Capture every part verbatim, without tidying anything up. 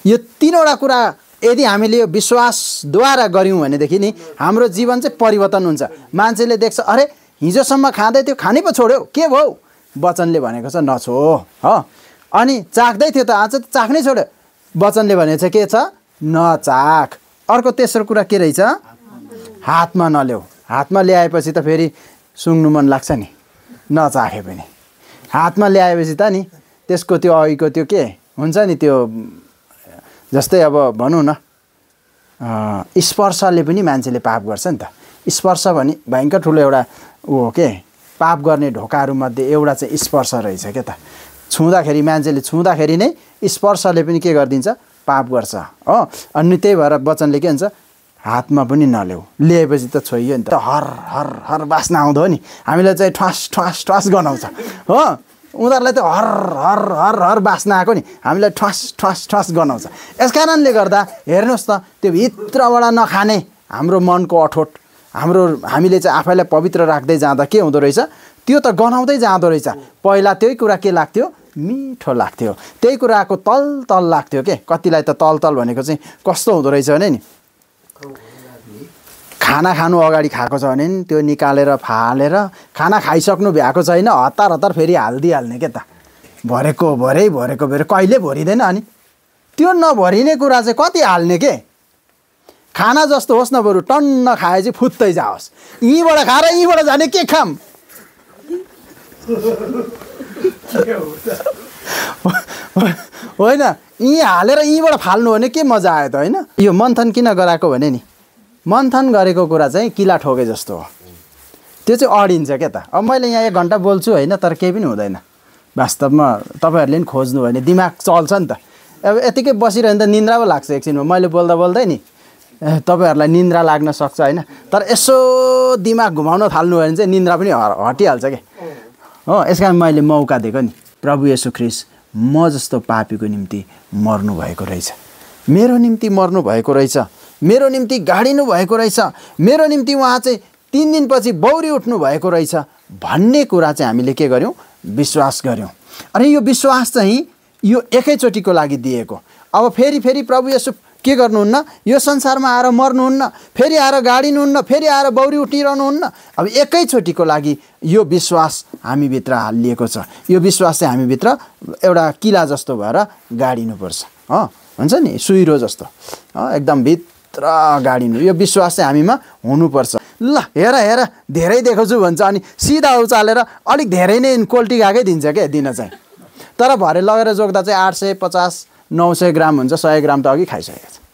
यो तीनवटा कुरा यदि हामीले यो विश्वासद्वारा गऱ्यौँ भनेदेखि नि हाम्रो जीवन चाहिँ परिवर्तन हुन्छ। मान्छेले देख्छ, अरे हिजोसम्म खाँदै थियो, खानै पो छोड्यो, के भयो? वचनले भनेको छ नछो हो। अनि चाख्दै थियो त आज त चाख्नै छोड्यो, वचनले भनेको छ के छ? नचाख। अर्को तेस्रो कुरा के रहेछ? हातमा नल्याऊ। हातमा ल्याएपछि त फेरि सुँग्नु मन लाग्छ नि, नचाखे पनि। हातमा ल्याएपछि त नि त्यसको त्यो अघिको त्यो के हुन्छ नि, त्यो जस्तै अब भनौँ न स्पर्शले पनि मान्छेले पाप गर्छ नि त। स्पर्श भने भयङ्कर ठुलो एउटा ऊ हो के, पाप गर्ने ढोकाहरूमध्ये एउटा चाहिँ स्पर्श रहेछ क्या त। छुँदाखेरि मान्छेले छुँदाखेरि नै स्पर्शले पनि के गरिदिन्छ? पाप गर्छ हो। अनि त्यही भएर वचनले के भन्छ? हातमा पनि नल्याऊ। ल्याएपछि त छोइयो नि त, हर हर हर बास्ना आउँदो नि, हामीलाई चाहिँ ठ्वास ठ्वास ठ्वास गनाउँछ हो। उनीहरूलाई त हर हर हर हर बास्ना आएको नि हामीलाई ठ्वास ठ्वास ठ्वास गनाउँछ। यस कारणले गर्दा हेर्नुहोस् त, त्यो भित्रबाट नखाने हाम्रो मनको अठोट, हाम्रो हामीले चाहिँ आफैलाई पवित्र राख्दै जाँदा के हुँदो रहेछ? त्यो त गनाउँदै जाँदो रहेछ। पहिला त्यही कुरा के लाग्थ्यो? मिठो लाग्थ्यो। त्यही कुराको तल तल लाग्थ्यो के। कतिलाई त तल तल भनेको चाहिँ कस्तो हुँदो रहेछ भने नि, खाना खानु अगाडि खाएको छ भने नि त्यो निकालेर फालेर खाना खाइसक्नु भएको छैन, हतार हतार फेरि हालिदिइहाल्ने के त। भरेको भरे भरेको भरे कहिले भरिँदैन। अनि त्यो नभरिने कुरा चाहिँ कति हाल्ने के? खाना जस्तो होस् न, बरु टन्न खाए चाहिँ फुत्तै जाओस्। यहीँबाट खाएर यहीँबाट जाने के खाम? होइन, यहीँ हालेर यहीँबाट फाल्नु भने के मजा आयो त होइन? यो मन्थन किन गराएको भने नि, मन्थन गरेको कुरा चाहिँ किला ठोके जस्तो हो, त्यो चाहिँ अडिन्छ क्या त। अब मैले यहाँ एक घन्टा बोल्छु होइन, तर केही पनि हुँदैन। वास्तवमा तपाईँहरूले नि खोज्नु भने दिमाग चल्छ नि त। अब यतिकै बसिरह्यो भने त निन्द्रा पो लाग्छ एकछिनमा। मैले बोल्दा बोल्दै नि तपाईँहरूलाई निन्द्रा लाग्न सक्छ होइन, तर यसो दिमाग घुमाउन थाल्नु भयो भने चाहिँ निन्द्रा पनि हटिहाल्छ क्या हो। यस कारण मैले मौका दिएको नि, प्रभु येशू ख्रीष्ट म जस्तो पापीको निम्ति मर्नु भएको रहेछ, मेरो निम्ति मर्नु भएको रहेछ, मेरो निम्ति गाडिनु भएको रहेछ, मेरो निम्ति उहाँ चाहिँ तिन दिनपछि बौरी उठ्नु भएको रहेछ भन्ने कुरा चाहिँ हामीले के गर्यौँ? विश्वास गऱ्यौँ। अनि यो विश्वास चाहिँ यो एकैचोटिको लागि दिएको। अब फेरि फेरि प्रभु येशू के गर्नुहुन्न? यो संसारमा आएर मर्नुहुन्न, फेरि आएर गाडिनुहुन्न, फेरि आएर बौरी उठिरहनुहुन्न। अब एकैचोटिको लागि यो विश्वास हामीभित्र हालिएको छ। यो विश्वास चाहिँ हामीभित्र एउटा किला जस्तो भएर गाडिनुपर्छ हो, हुन्छ नि, सुइरो जस्तो एकदम भित्र गाडिनु। यो विश्वास चाहिँ हामीमा हुनुपर्छ। ल हेर हेर धेरै देखाउँछु भन्छ, अनि सिधा उचालेर अलिक धेरै नै क्वालिटी गएकै दिन्छ क्या दिन चाहिँ। तर भरे लगेर जोग्दा चाहिँ आठ सय पचास नौ सय ग्राम हुन्छ, सय ग्राम त अघि खाइसकेको छ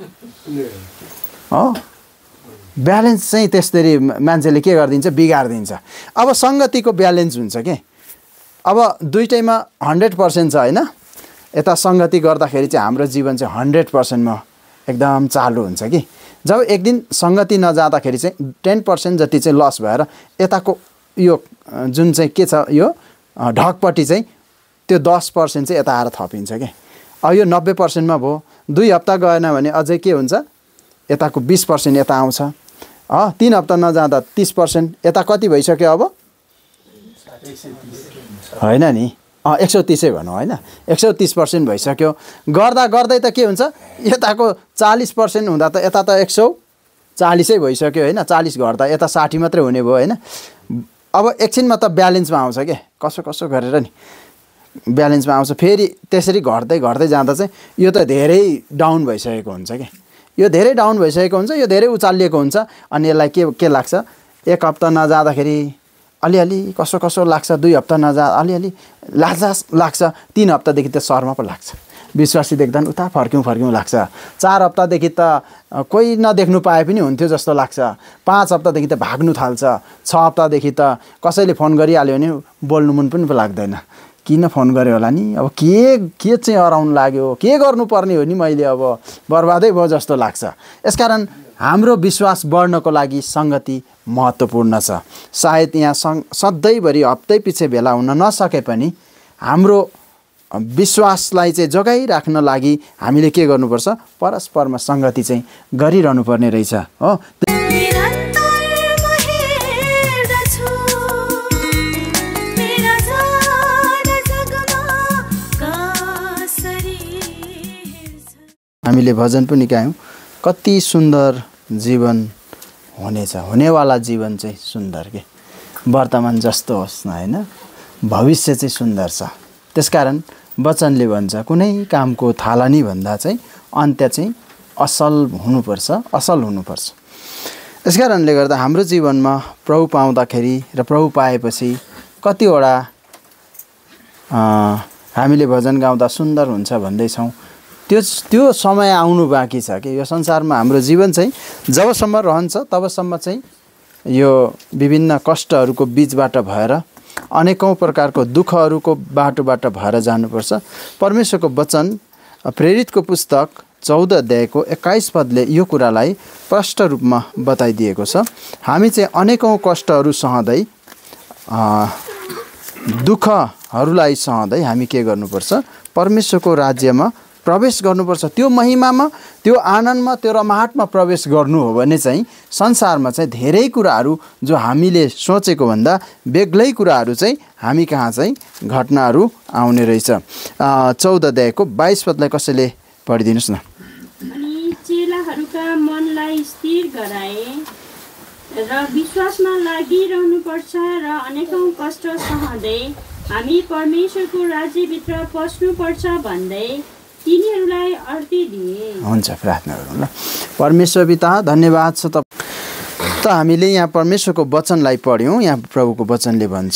हो। ब्यालेन्स चाहिँ त्यसरी मान्छेले के गरिदिन्छ? बिगारिदिन्छ। अब सङ्गतिको ब्यालेन्स हुन्छ के। अब दुइटैमा हन्ड्रेड पर्सेन्ट छ होइन, यता सङ्गति गर्दाखेरि चाहिँ हाम्रो जीवन चाहिँ हन्ड्रेड पर्सेन्टमा एकदम चालु हुन्छ कि। जब एक दिन सङ्गति नजाँदाखेरि चाहिँ टेन पर्सेन्ट जति चाहिँ लस भएर यताको यो जुन चाहिँ के छ यो ढकपट्टि चाहिँ त्यो दस पर्सेन्ट चाहिँ यता आएर थपिन्छ क्या। अब यो नब्बे पर्सेन्टमा भयो, दुई हप्ता गएन भने अझै के हुन्छ? यताको बिस पर्सेन्ट यता आउँछ। अँ तिन हप्ता नजाँदा तिस पर्सेन्ट यता कति भइसक्यो? अब होइन नि, अँ एक सौ तिसै भनौँ होइन, एक सौ तिस पर्सेन्ट भइसक्यो। गर्दा गर्दै त के हुन्छ? यताको चालिस पर्सेन्ट हुँदा त यता त एक सौ चालिसै भइसक्यो होइन। चालिस घट्दा यता साठी मात्रै हुने भयो होइन। अब एकछिनमा त ब्यालेन्समा आउँछ क्या, कसो कसो गरेर नि ब्यालेन्समा आउँछ। फेरि त्यसरी घट्दै घट्दै जाँदा चाहिँ यो त धेरै डाउन भइसकेको हुन्छ क्या। यो धेरै डाउन भइसकेको हुन्छ, यो धेरै उचालिएको हुन्छ। अनि यसलाई के के लाग्छ? एक हप्ता नजाँदाखेरि अलिअलि कसो कसो लाग्छ, दुई हप्ता नजा अलिअलि लाजास लाग्छ, तिन हप्तादेखि त शर्मा पो लाग्छ। विश्वासी देख्दा उता फर्क्यौँ फर्क्यौँ लाग्छ। चार हप्तादेखि त कोही नदेख्नु पाए पनि हुन्थ्यो जस्तो लाग्छ। पाँच हप्तादेखि त भाग्नु थाल्छ। छ हप्तादेखि त कसैले फोन गरिहाल्यो भने बोल्नु मन पनि लाग्दैन। किन फोन गर्यो होला नि, अब के के चाहिँ हराउनु लाग्यो, के गर्नुपर्ने हो नि मैले, अब बर्बादै भयो जस्तो लाग्छ। यसकारण हाम्रो विश्वास बढ्नको लागि सङ्गति महत्त्वपूर्ण छ। सायद यहाँ सङ् सधैँभरि हप्तै पछि भेला हुन नसके पनि हाम्रो विश्वासलाई चाहिँ जोगाइराख्न लागि हामीले के गर्नुपर्छ? परस्परमा सङ्गति चाहिँ गरिरहनु पर्ने रहेछ हो। हामीले भजन पनि गायौँ, कति सुन्दर जीवन हुनेछ, हुनेवाला जीवन चाहिँ सुन्दर के, वर्तमान जस्तो होस् न होइन, भविष्य चाहिँ सुन्दर छ। त्यसकारण वचनले भन्छ कुनै कामको थालनी भन्दा चाहिँ अन्त्य चाहिँ असल हुनुपर्छ, असल हुनुपर्छ। यस कारणले गर्दा हाम्रो जीवनमा प्रभु पाउँदाखेरि र प्रभु पाएपछि कतिवटा हामीले भजन गाउँदा सुन्दर हुन्छ भन्दैछौँ, त्यो त्यो समय आउनु बाँकी छ कि यो संसारमा हाम्रो जीवन चाहिँ जबसम्म रहन्छ तबसम्म चाहिँ यो विभिन्न कष्टहरूको बीचबाट भएर अनेकौँ प्रकारको दुःखहरूको बाटोबाट भएर जानुपर्छ। परमेश्वरको वचन प्रेरितको पुस्तक चौध अध्यायको एक्काइस पदले यो कुरालाई प्रष्ट रूपमा बताइदिएको छ। हामी चाहिँ अनेकौँ कष्टहरू सहँदै दुःखहरूलाई सहँदै हामी के गर्नुपर्छ, परमेश्वरको राज्यमा प्रवेश गर्नुपर्छ। त्यो महिमामा, त्यो आनन्दमा, त्यो रमाहटमा प्रवेश गर्नु हो भने चाहिँ संसारमा चाहिँ धेरै कुराहरू जो हामीले सोचेको भन्दा बेग्लै कुराहरू चाहिँ हामी कहाँ चाहिँ घटनाहरू आउने रहेछ। चौध अध्यायको बाइस पदलाई कसैले पढिदिनुहोस् न। अनि चेलाहरूका मनलाई स्थिर गराए र विश्वासमा लागिरहनुपर्छ र अनेकौँ कष्ट सहँदै हामी परमेश्वरको राज्यभित्र पस्नुपर्छ भन्दै तिनीहरूलाई अर्ती दिए। हुन्छ, प्रार्थना गरौँ ल। परमेश्वर पिता, धन्यवाद छ त त हामीले यहाँ परमेश्वरको वचनलाई पढ्यौँ। यहाँ प्रभुको वचनले भन्छ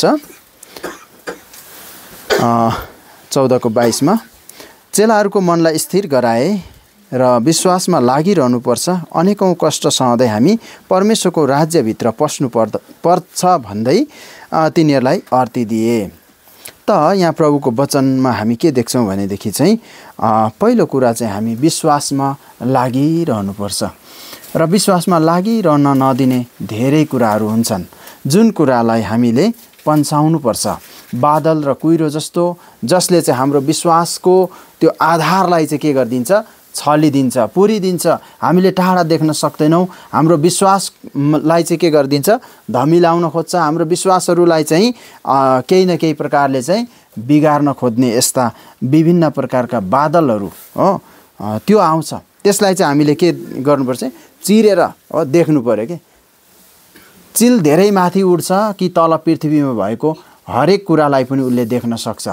चौधको बाइसमा, चेलाहरूको मनलाई स्थिर गराए र विश्वासमा लागिरहनुपर्छ, अनेकौँ कष्ट सहँदै हामी परमेश्वरको राज्यभित्र पस्नु पर्द पर्छ भन्दै तिनीहरूलाई अर्ती दिए। त यहाँ प्रभुको वचनमा हामी के देख्छौँ भनेदेखि चाहिँ पहिलो कुरा चाहिँ हामी विश्वासमा लागिरहनुपर्छ र विश्वासमा लागिरहन नदिने धेरै कुराहरू हुन्छन् जुन कुरालाई हामीले पन्छाउनुपर्छ। बादल र कुहिरो जस्तो, जसले चाहिँ हाम्रो विश्वासको त्यो आधारलाई चाहिँ के गरिदिन्छ, छलिदिन्छ, पुरिदिन्छ। हामीले टाढा देख्न सक्दैनौँ, हाम्रो विश्वासलाई चाहिँ के गरिदिन्छ, धमिलाउन खोज्छ। हाम्रो विश्वासहरूलाई चाहिँ केही न केही प्रकारले चाहिँ बिगार्न खोज्ने यस्ता विभिन्न प्रकारका बादलहरू हो त्यो आउँछ। त्यसलाई चाहिँ हामीले के गर्नुपर्छ, चिरेर हो देख्नु पऱ्यो कि चिल धेरै माथि उड्छ कि तल पृथ्वीमा भएको हरेक कुरालाई पनि उसले देख्न सक्छ।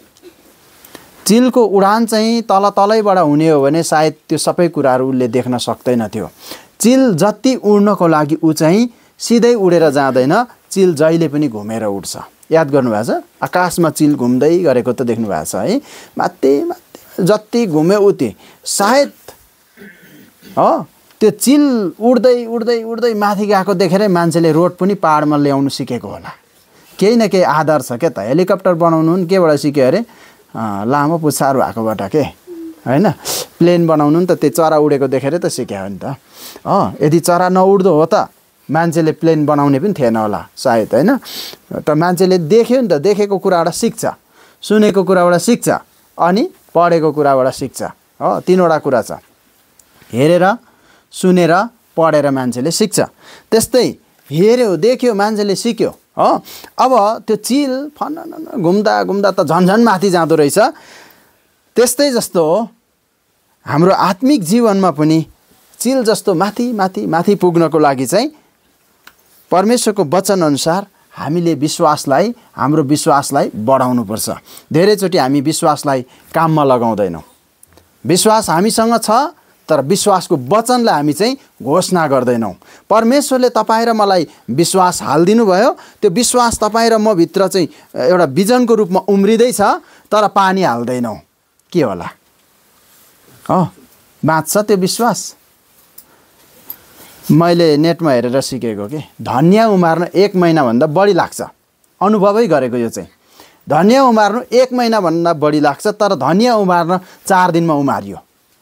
चिलको उडान चाहिँ तल तलैबाट हुने हो भने सायद त्यो सबै कुराहरू उसले देख्न सक्दैन थियो। चिल जति उड्नको लागि ऊ चाहिँ सिधै उडेर जाँदैन, चिल जहिले पनि घुमेर उड्छ। याद गर्नुभएको छ, आकाशमा चिल घुम्दै गरेको त देख्नु भएको छ है, माथि माथि जति घुम्यो उति सायद हो त्यो चिल उड्दै उड्दै उड्दै माथि गएको देखेरै मान्छेले रोड पनि पाहाडमा ल्याउनु सिकेको होला। केही न केही आधार छ क्या त। हेलिकप्टर बनाउनु पनि केबाट सिक्यो अरे, लामो पुच्छार भएकोबाट के होइन। प्लेन बनाउनु नि त त्यो चरा उडेको देखेर त सिक्यो हो नि त। अँ यदि चरा नउड्दो हो त मान्छेले प्लेन बनाउने पनि थिएन होला सायद होइन। त मान्छेले देख्यो नि त, देखेको कुराबाट सिक्छ, सुनेको कुराबाट सिक्छ अनि पढेको कुराबाट सिक्छ हो। तिनवटा कुरा छ, हेरेर, सुनेर, पढेर मान्छेले सिक्छ। त्यस्तै हेऱ्यो, देख्यो, मान्छेले सिक्यो हो। अब त्यो चिल फन घुम्दा घुम्दा त झन्झन माथि जाँदो रहेछ। त्यस्तै जस्तो हो हाम्रो आत्मिक जीवनमा पनि चिल जस्तो माथि माथि माथि पुग्नको लागि चाहिँ परमेश्वरको वचनअनुसार हामीले विश्वासलाई, हाम्रो विश्वासलाई बढाउनुपर्छ। धेरैचोटि हामी विश्वासलाई काममा लगाउँदैनौँ। विश्वास हामीसँग छ तर विश्वासको वचनलाई हामी चाहिँ घोषणा गर्दैनौँ। परमेश्वरले तपाईँ र मलाई विश्वास हालिदिनु भयो, त्यो विश्वास तपाईँ र म भित्र चाहिँ एउटा बिजनको रूपमा उम्रिँदैछ तर पानी हाल्दैनौँ, के होला हो, बाँच्छ त्यो विश्वास। मैले नेटमा हेरेर सिकेको कि धनियाँ उमार्न एक महिनाभन्दा बढी लाग्छ, अनुभवै गरेको यो चाहिँ। धनियाँ उमार्नु एक महिनाभन्दा बढी लाग्छ तर धनियाँ उमार्न चार दिनमा उमारियो।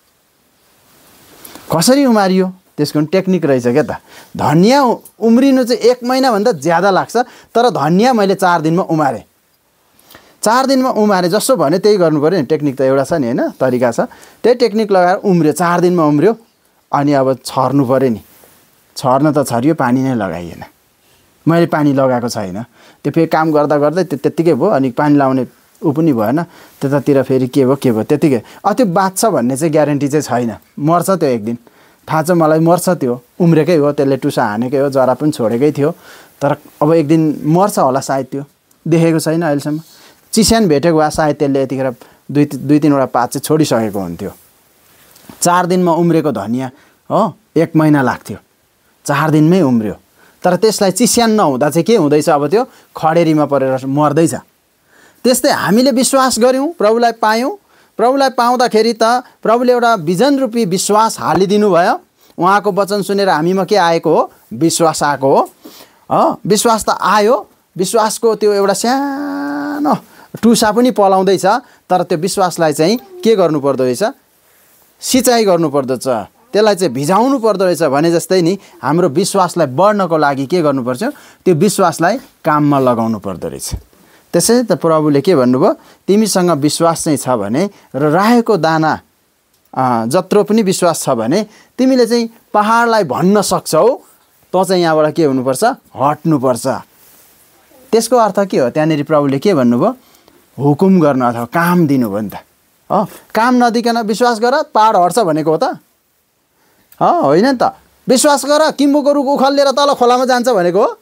कसरी उमारियो त्यसको पनि टेक्निक रहेछ क्या त। धनियाँ उम्रिनु चाहिँ एक महिनाभन्दा ज्यादा लाग्छ तर धनियाँ मैले चार दिनमा उमारेँ। चार दिनमा उमारेँ जसो भने त्यही गर्नु पऱ्यो नि। टेक्निक त एउटा छ नि होइन, तरिका छ। त्यही टेक्निक लगाएर उम्रियो, चार दिनमा उम्रियो। अनि अब छर्नु पऱ्यो नि, छर्न त छरियो, पानी नै लगाइएन। मैले पानी लगाएको छैन, त्यो फेरि काम गर्दा गर्दै त्यो त्यत्तिकै भयो। अनि पानी लगाउने ऊ पनि भएन, त्यतातिर फेरि के भयो के भयो त्यतिकै। अब त्यो बाँच्छ भन्ने चाहिँ ग्यारेन्टी चाहिँ छैन, मर्छ त्यो एक दिन, थाहा छ मलाई मर्छ, त्यो उम्रेकै हो, त्यसले टुसा हानेकै हो, जरा पनि छोडेकै थियो, तर अब एक दिन मर्छ होला सायद, त्यो देखेको छैन अहिलेसम्म। चिस्यान भेटेको भए सायद त्यसले यतिखेर दुई दुई तिनवटा पात चाहिँ छोडिसकेको हुन्थ्यो। चार दिनमा उम्रेको धनियाँ हो एक महिना लाग्थ्यो, चार दिनमै उम्रियो। तर त्यसलाई चिस्यान नहुँदा चाहिँ के हुँदैछ, अब त्यो खडेरीमा परेर मर्दैछ। त्यस्तै हामीले विश्वास गऱ्यौँ, प्रभुलाई पायौँ, प्रभुलाई पाउँदाखेरि त प्रभुले एउटा बिजन रूपी विश्वास हालिदिनु भयो। उहाँको वचन सुनेर हामीमा के आएको हो, विश्वास आएको हो। हो विश्वास त आयो, विश्वासको त्यो एउटा सानो टुसा पनि पलाउँदैछ, तर त्यो विश्वासलाई चाहिँ के गर्नुपर्दो रहेछ, सिँचाइ गर्नुपर्दछ, त्यसलाई चाहिँ भिजाउनु पर्दो रहेछ। भने जस्तै नि हाम्रो विश्वासलाई बढ्नको लागि के गर्नुपर्छ, त्यो विश्वासलाई काममा लगाउनु पर्दो रहेछ। त्यसै त प्रभुले के भन्नुभयो, तिमीसँग विश्वास चाहिँ छ भने र राखेको दाना जत्रो पनि विश्वास छ भने तिमीले चाहिँ पहाडलाई भन्न सक्छौ, तँ चाहिँ यहाँबाट के हुनुपर्छ, हट्नुपर्छ। त्यसको अर्थ के हो, त्यहाँनिर प्रभुले के भन्नुभयो, हुकुम गर्न अथवा काम दिनुभयो नि त। हो काम नदिकन विश्वास गर पहाड हट्छ भनेको हो त, हो होइन नि त। विश्वास गर किम्बुको रुख उखलिएर तल खोलामा जान्छ भनेको हो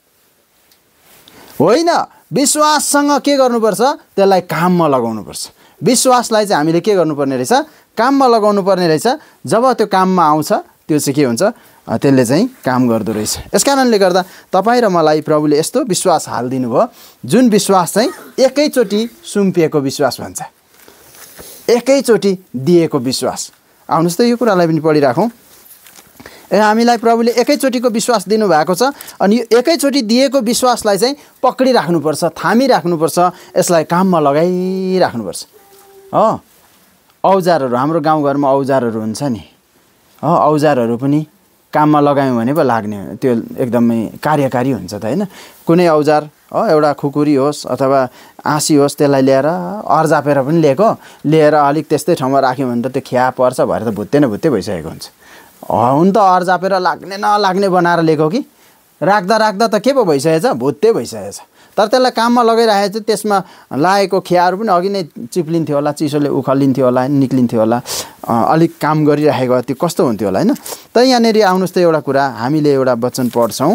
होइन। विश्वाससँग के गर्नुपर्छ, त्यसलाई काममा लगाउनुपर्छ। विश्वासलाई चाहिँ हामीले के गर्नुपर्ने रहेछ, काममा लगाउनु पर्ने रहेछ। जब त्यो काममा आउँछ त्यो चाहिँ के हुन्छ, त्यसले चाहिँ काम गर्दो रहेछ। यस कारणले गर्दा तपाईँ र मलाई प्रभुले यस्तो विश्वास हालिदिनु भयो, जुन विश्वास चाहिँ एकैचोटि सुम्पिएको विश्वास भन्छ, एकैचोटि दिएको विश्वास। आउनुहोस् त यो कुरालाई पनि पढिराखौँ। ए हामीलाई प्रभुले एकैचोटिको विश्वास दिनुभएको छ, अनि यो एकैचोटि दिएको विश्वासलाई चाहिँ पक्रिराख्नुपर्छ, थामिराख्नुपर्छ, यसलाई काममा लगाइराख्नुपर्छ। हो औजारहरू हाम्रो गाउँघरमा औजारहरू हुन्छ नि, हो औजारहरू पनि काममा लगायौँ भने पो लाग्ने, त्यो एकदमै कार्यकारी हुन्छ त होइन। कुनै औजार हो एउटा खुकुरी होस् अथवा आँसी होस्, त्यसलाई लिएर अर्जापेर पनि लिएको, लिएर अलिक त्यस्तै ठाउँमा राख्यौँ भने त त्यो खिया पर्छ भएर त भुत्ते न भुत्ते भइसकेको हुन्छ। हुन त अर्जापेर लाग्ने नलाग्ने बनाएर लिएको कि राख्दा राख्दा त के पो भइसकेछ, भुत्ते भइसकेछ। तर त्यसलाई काममा लगाइराखेको चाहिँ त्यसमा लागेको खियाहरू पनि अघि नै चिप्लिन्थ्यो होला, चिसोले उखलिन्थ्यो होला, निक्लिन्थ्यो होला, अलिक काम गरिराखेको त्यो कस्तो हुन्थ्यो होला होइन। त यहाँनिर आउनुहोस् त एउटा कुरा, हामीले एउटा वचन पढ्छौँ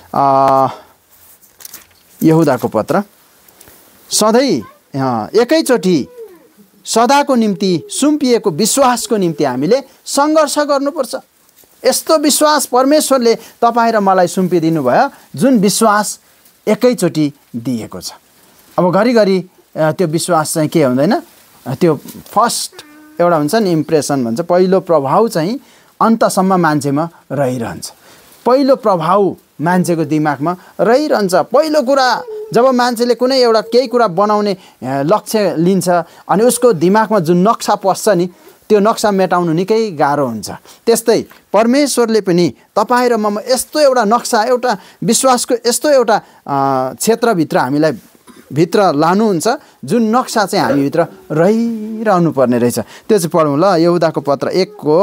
यहुदाको पत्र। सधैँ एकैचोटि सदाको निम्ति सुम्पिएको विश्वासको निम्ति हामीले सङ्घर्ष गर्नुपर्छ। यस्तो विश्वास परमेश्वरले तपाईँ र मलाई सुम्पिदिनु भयो, जुन विश्वास एकैचोटि दिएको छ। अब घरिघरि त्यो विश्वास चाहिँ के हुँदैन, त्यो फर्स्ट एउटा हुन्छ नि इम्प्रेसन भन्छ, पहिलो प्रभाव चाहिँ अन्तसम्म मान्छेमा रहिरहन्छ। पहिलो प्रभाव मान्छेको दिमागमा रहिरहन्छ। पहिलो कुरा जब मान्छेले कुनै एउटा केही कुरा बनाउने लक्ष्य लिन्छ अनि उसको दिमागमा जुन नक्सा पस्छ नि, त्यो नक्सा मेटाउनु निकै गाह्रो हुन्छ। त्यस्तै परमेश्वरले पनि तपाईँ र ममा यस्तो एउटा नक्सा, एउटा विश्वासको यस्तो एउटा क्षेत्रभित्र हामीलाई भित्र लानुहुन्छ, जुन नक्सा चाहिँ हामीभित्र रहिरहनु पर्ने रहेछ। त्यो चाहिँ पढौँ ल, यहुदाको पत्र एकको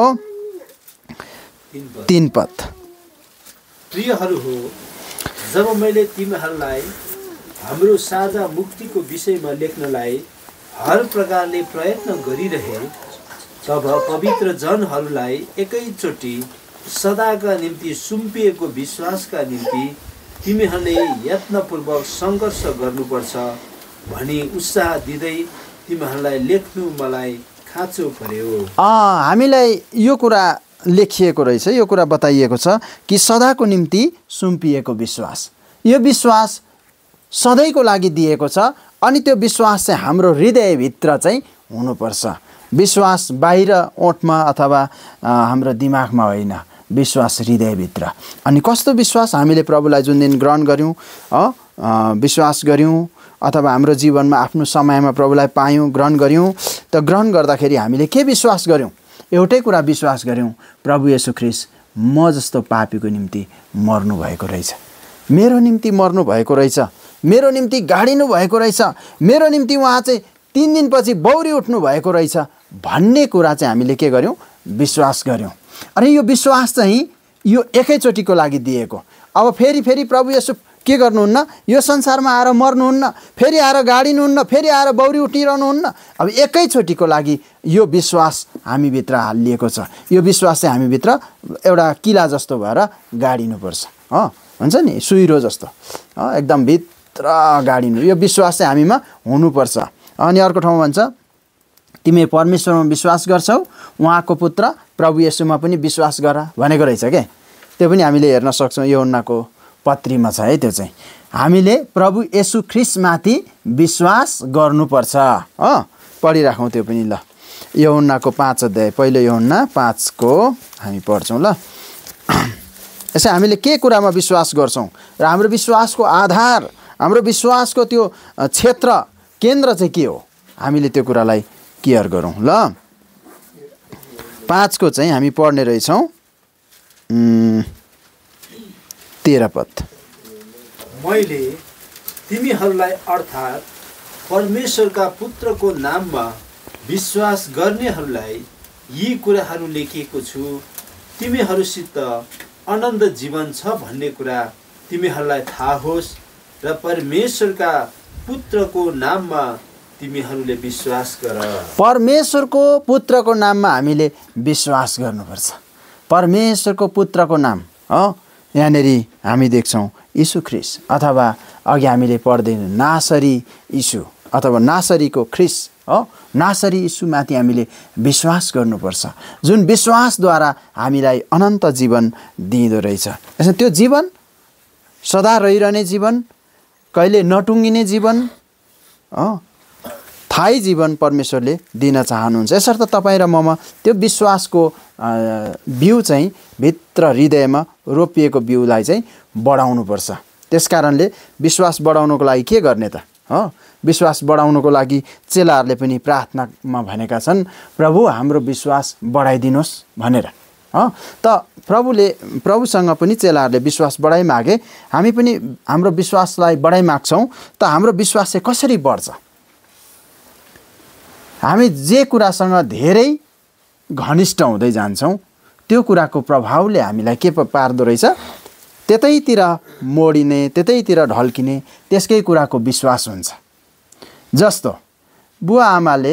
तीन पद। प्रियहरू हो, जब मैले तिमीहरूलाई हाम्रो साझा मुक्तिको विषयमा लेख्नलाई हर प्रकारले प्रयत्न गरिरहे, तब पवित्र जनहरूलाई एकैचोटि सदाका निम्ति सुम्पिएको विश्वासका निम्ति तिमीहरूले यत्नपूर्वक सङ्घर्ष गर्नुपर्छ भनी उत्साह दिँदै तिमीहरूलाई लेख्नु मलाई खाँचो पर्यो। हामीलाई यो कुरा लेखिएको रहेछ, यो कुरा बताइएको छ कि सदाको निम्ति सुम्पिएको विश्वास, यो विश्वास सधैँको लागि दिएको छ। अनि त्यो विश्वास चाहिँ हाम्रो हृदयभित्र चाहिँ हुनुपर्छ। विश्वास बाहिर ओठमा अथवा हाम्रो दिमागमा होइन, विश्वास हृदयभित्र। अनि कस्तो विश्वास, हामीले प्रभुलाई जुन दिन ग्रहण गऱ्यौँ, विश्वास गऱ्यौँ अथवा हाम्रो जीवनमा आफ्नो समयमा प्रभुलाई पायौँ, ग्रहण गऱ्यौँ, त ग्रहण गर्दाखेरि हामीले के विश्वास गऱ्यौँ, एउटै कुरा विश्वास गऱ्यौँ, प्रभु येशू ख्रीष्ट म जस्तो पापीको निम्ति मर्नु भएको रहेछ, मेरो निम्ति मर्नु भएको रहेछ, मेरो निम्ति गाडिनु भएको रहेछ, मेरो निम्ति उहाँ चाहिँ तिन दिनपछि बौरी उठ्नु भएको रहेछ भन्ने कुरा चाहिँ हामीले के गर्यौँ, विश्वास गऱ्यौँ। अनि यो विश्वास चाहिँ यो एकैचोटिको लागि दिएको। अब फेरि फेरि प्रभु येशू के गर्नुहुन्न, यो संसारमा आएर मर्नुहुन्न, फेरि आएर गाडिनुहुन्न, फेरि आएर बौरी उठिरहनुहुन्न। अब एकैचोटिको लागि यो विश्वास हामीभित्र हालिएको छ। यो विश्वास चाहिँ हामीभित्र एउटा किला जस्तो भएर गाडिनुपर्छ। अँ हुन्छ नि, सुइरो जस्तो एकदम भित्र गाडिनु, यो विश्वास चाहिँ हामीमा हुनुपर्छ। अनि अर्को ठाउँमा भन्छ तिमी परमेश्वरमा विश्वास गर्छौ, उहाँको पुत्र प्रभु येशूमा पनि विश्वास गर भनेको रहेछ के। त्यो पनि हामीले हेर्न सक्छौँ, यूहन्नाको पत्रीमा छ है। त्यो चाहिँ हामीले प्रभु येशू ख्रीष्टमाथि विश्वास गर्नुपर्छ। अँ पढिराखौँ त्यो पनि ल। यूहन्नाको पाँच अध्याय, पहिलो यूहन्ना पाँचको हामी पढ्छौँ ल। यसै हामीले के कुरामा विश्वास गर्छौँ र हाम्रो विश्वासको आधार, हाम्रो विश्वासको त्यो क्षेत्र केन्द्र चाहिँ के हो, हामीले त्यो कुरालाई केयर गरौँ ल। पाँचको चाहिँ हामी पढ्ने रहेछौँ तेह्र पद। मैले तिमीहरूलाई अर्थात् परमेश्वरका पुत्रको नाममा विश्वास गर्नेहरूलाई यी कुराहरू लेखिएको छु, तिमीहरूसित अनन्त जीवन छ भन्ने कुरा तिमीहरूलाई थाहा होस् र परमेश्वरका पुत्रको नाममा तिमीहरूले विश्वास गर। परमेश्वरको पुत्रको नाममा हामीले विश्वास गर्नुपर्छ। परमेश्वरको पुत्रको नाम हो, यहाँनिर हामी देख्छौँ यीशु ख्रीष्ट, अथवा अघि हामीले पढ्दैनौँ नासरी यीशु अथवा नासरीको ख्रीष्ट हो, नासरी यीशुमाथि हामीले विश्वास गर्नुपर्छ, जुन विश्वासद्वारा हामीलाई अनन्त जीवन दिँदो रहेछ। यसमा त्यो जीवन सदा रहिरहने जीवन, कहिले नटुङ्गिने जीवन, थाहै जीवन परमेश्वरले दिन चाहनुहुन्छ। यसर्थ तपाईँ र ममा त्यो विश्वासको बिउ चाहिँ भित्र हृदयमा रोपिएको बिउलाई चाहिँ बढाउनुपर्छ। त्यस कारणले विश्वास बढाउनको लागि के गर्ने त हो, विश्वास बढाउनको लागि चेलाहरूले पनि प्रार्थनामा भनेका छन्, प्रभु हाम्रो विश्वास बढाइदिनुहोस् भनेर। हो त प्रभुले प्रभुसँग पनि चेलाहरूले विश्वास बढाइ मागे, हामी पनि हाम्रो विश्वासलाई बढाइ माग्छौँ। त हाम्रो विश्वास चाहिँ कसरी बढ्छ? हामी जे कुरासँग धेरै घनिष्ठ हुँदै जान्छौँ त्यो कुराको प्रभावले हामीलाई के पार्दो रहेछ, त्यतैतिर मोडिने, त्यतैतिर ढल्किने त्यसकै कुराको विश्वास हुन्छ। जस्तो बुवा आमाले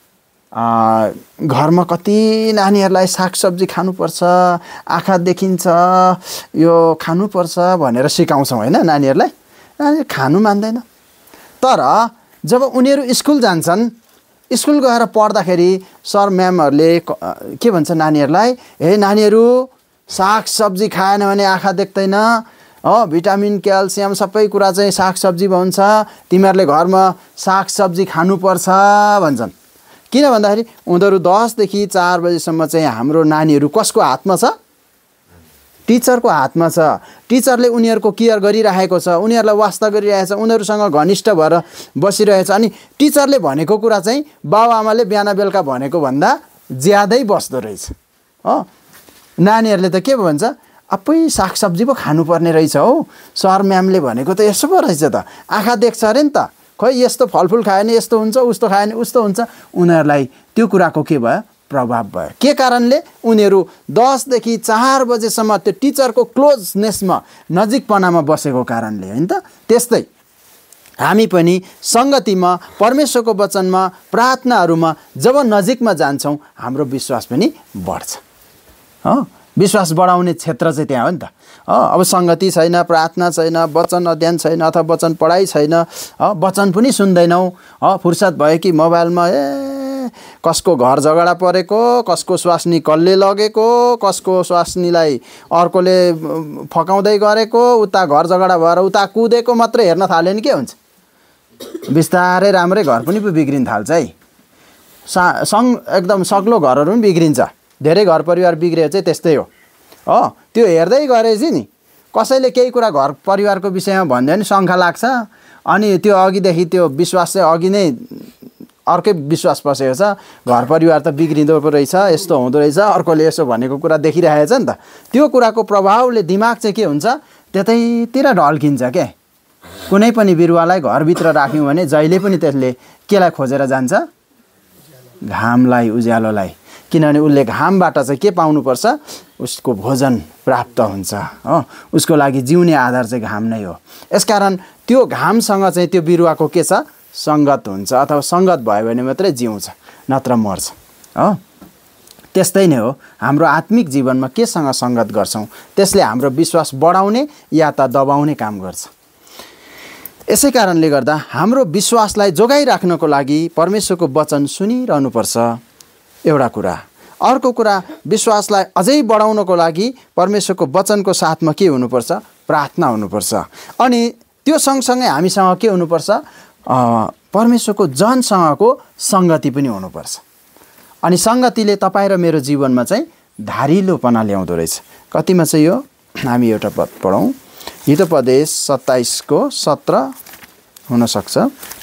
घरमा कति नानीहरूलाई सागसब्जी खानुपर्छ, आँखा देखिन्छ, यो खानुपर्छ भनेर सिकाउँछौँ होइन नानीहरूलाई, नानी खानु मान्दैन। तर जब उनीहरू स्कुल जान्छन्, स्कुल गएर पढ्दाखेरि सर म्यामहरूले के भन्छ नानीहरूलाई, हे नानीहरू सागसब्जी खाएन भने आँखा देख्दैन हो, भिटामिन क्याल्सियम सबै कुरा चाहिँ सागसब्जीमा हुन्छ, तिमीहरूले घरमा सागसब्जी खानुपर्छ भन्छन्। किन भन्दाखेरि उनीहरू दसदेखि चार बजीसम्म चाहिँ हाम्रो नानीहरू कसको हातमा छ? टिचरको हातमा छ। टिचरले उनीहरूको केयर गरिरहेको छ, उनीहरूलाई वास्ता गरिरहेको छ, उनीहरूसँग घनिष्ठ भएर बसिरहेछ। अनि टिचरले भनेको कुरा चाहिँ बाबुआमाले बिहान बेलुका भनेको भन्दा ज्यादै बस्दो रहेछ हो। नानीहरूले त के भन्छ, अप्पै सागसब्जी पो खानुपर्ने रहेछ हौ, सर म्यामले भनेको त यसो पो रहेछ त, आँखा देख्छ अरे नि त, खोइ यस्तो फलफुल खायो भने यस्तो हुन्छ, उस्तो खायो भने उस्तो हुन्छ। उनीहरूलाई त्यो कुराको के भयो, प्रभाव भयो। के कारणले? उनीहरू दसदेखि चार बजेसम्म त्यो टिचरको क्लोजनेसमा नजिकपनामा बसेको कारणले होइन त। त्यस्तै हामी पनि सङ्गतिमा, परमेश्वरको वचनमा, प्रार्थनाहरूमा जब नजिकमा जान्छौँ हाम्रो विश्वास पनि बढ्छ हो। विश्वास बढाउने क्षेत्र चाहिँ त्यहाँ हो नि त। अब सङ्गति छैन, प्रार्थना छैन, वचन अध्ययन छैन अथवा वचन पढाइ छैन, वचन पनि सुन्दैनौँ, फुर्सद भयो कि मोबाइलमा ए कसको घर झगडा परेको, कसको स्वास्नी कसले लगेको, कसको स्वास्नीलाई अर्कोले फकाउँदै गरेको, उता घर झगडा भएर उता कुदेको मात्रै हेर्न थाल्यो नि के हुन्छ? बिस्तारै राम्रै घर पनि बिग्रिन थाल्छ है। सा सङ एकदम सग्लो घरहरू पनि बिग्रिन्छ। धेरै घर परिवार बिग्रियो चाहिँ त्यस्तै हो हो। त्यो हेर्दै गरेपछि नि कसैले केही कुरा घर परिवारको विषयमा भन्यो भने शङ्का लाग्छ। अनि त्यो अघिदेखि त्यो विश्वास चाहिँ अघि नै अर्कै विश्वास पसेको छ, घर परिवार त बिग्रिँदो पो रहेछ, यस्तो हुँदो रहेछ, अर्कोले यसो भनेको कुरा देखिरहेछ नि त। त्यो कुराको प्रभावले दिमाग चाहिँ के हुन्छ, त्यतैतिर ढल्किन्छ के। कुनै पनि बिरुवालाई घरभित्र राख्यौँ भने जहिले पनि त्यसले केलाई खोजेर जान्छ? घामलाई, उज्यालोलाई। किनभने उसले घामबाट चाहिँ के पाउनुपर्छ, उसको भोजन प्राप्त हुन्छ हो। उसको लागि जिउने आधार चाहिँ घाम नै हो। यसकारण त्यो घामसँग चाहिँ त्यो बिरुवाको के छ, सङ्गत हुन्छ अथवा सङ्गत भयो भने मात्रै जिउँछ, नत्र मर्छ हो। त्यस्तै नै हो, हाम्रो आत्मिक जीवनमा केसँग सङ्गत गर्छौँ त्यसले हाम्रो विश्वास बढाउने या त दबाउने काम गर्छ। यसै कारणले गर्दा हाम्रो विश्वासलाई जोगाइराख्नको लागि परमेश्वरको वचन सुनिरहनुपर्छ एउटा कुरा। अर्को कुरा, विश्वासलाई अझै बढाउनको लागि परमेश्वरको वचनको साथमा के हुनुपर्छ, प्रार्थना हुनुपर्छ। अनि त्यो सँगसँगै हामीसँग के हुनुपर्छ, परमेश्वरको जनसँगको सङ्गति पनि हुनुपर्छ। अनि सङ्गतिले तपाईँ र मेरो जीवनमा चाहिँ धारिलोपना ल्याउँदो रहेछ। कतिमा चाहिँ यो हामी एउटा पद पढौँ, हितोपदेश सत्ताइसको सत्र हुनसक्छ।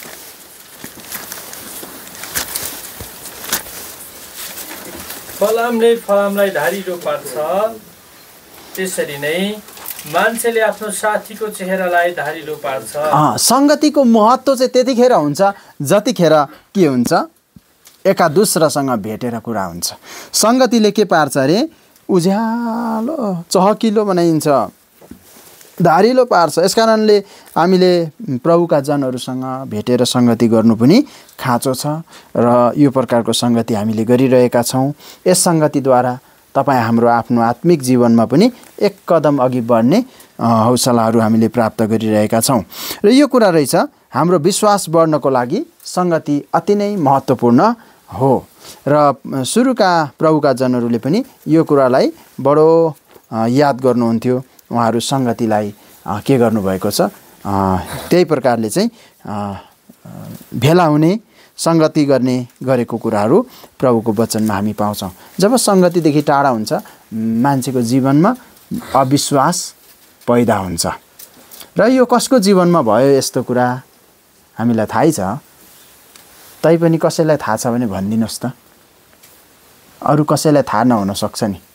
फलामले फलामलाई धारिलो पार्छ, त्यसरी नै मान्छेले आफ्नो साथीको चेहरालाई धारिलो पार्छ। सङ्गतिको महत्त्व चाहिँ त्यतिखेर हुन्छ जतिखेर के हुन्छ, एका दुस्रासँग भेटेर कुरा हुन्छ। सङ्गतिले के पार्छ अरे, उज्यालो चहकिलो बनाइन्छ, धारिलो पार्छ। यस कारणले हामीले प्रभुका जनहरूसँग भेटेर सङ्गति गर्नु पनि खाँचो छ र यो प्रकारको सङ्गति हामीले गरिरहेका छौँ। यस सङ्गतिद्वारा तपाईँ हाम्रो आफ्नो आत्मिक जीवनमा पनि एक कदम अघि बढ्ने हौसलाहरू हामीले प्राप्त गरिरहेका छौँ। र यो कुरा रहेछ, हाम्रो विश्वास बढ्नको लागि सङ्गति अति नै महत्त्वपूर्ण हो। र सुरुका प्रभुका जनहरूले पनि यो कुरालाई बडो याद गर्नुहुन्थ्यो। उहाँहरू सङ्गतिलाई के गर्नुभएको छ, त्यही प्रकारले चाहिँ भेला हुने, सङ्गति गर्ने गरेको कुराहरू प्रभुको वचनमा हामी पाउँछौँ। जब सङ्गतिदेखि टाढा हुन्छ मान्छेको जीवनमा अविश्वास पैदा हुन्छ। र यो कसको जीवनमा भयो यस्तो कुरा हामीलाई थाहै छ, तैपनि कसैलाई थाहा छ भने भनिदिनुहोस् त, अरू कसैलाई थाहा नहुन सक्छ नि।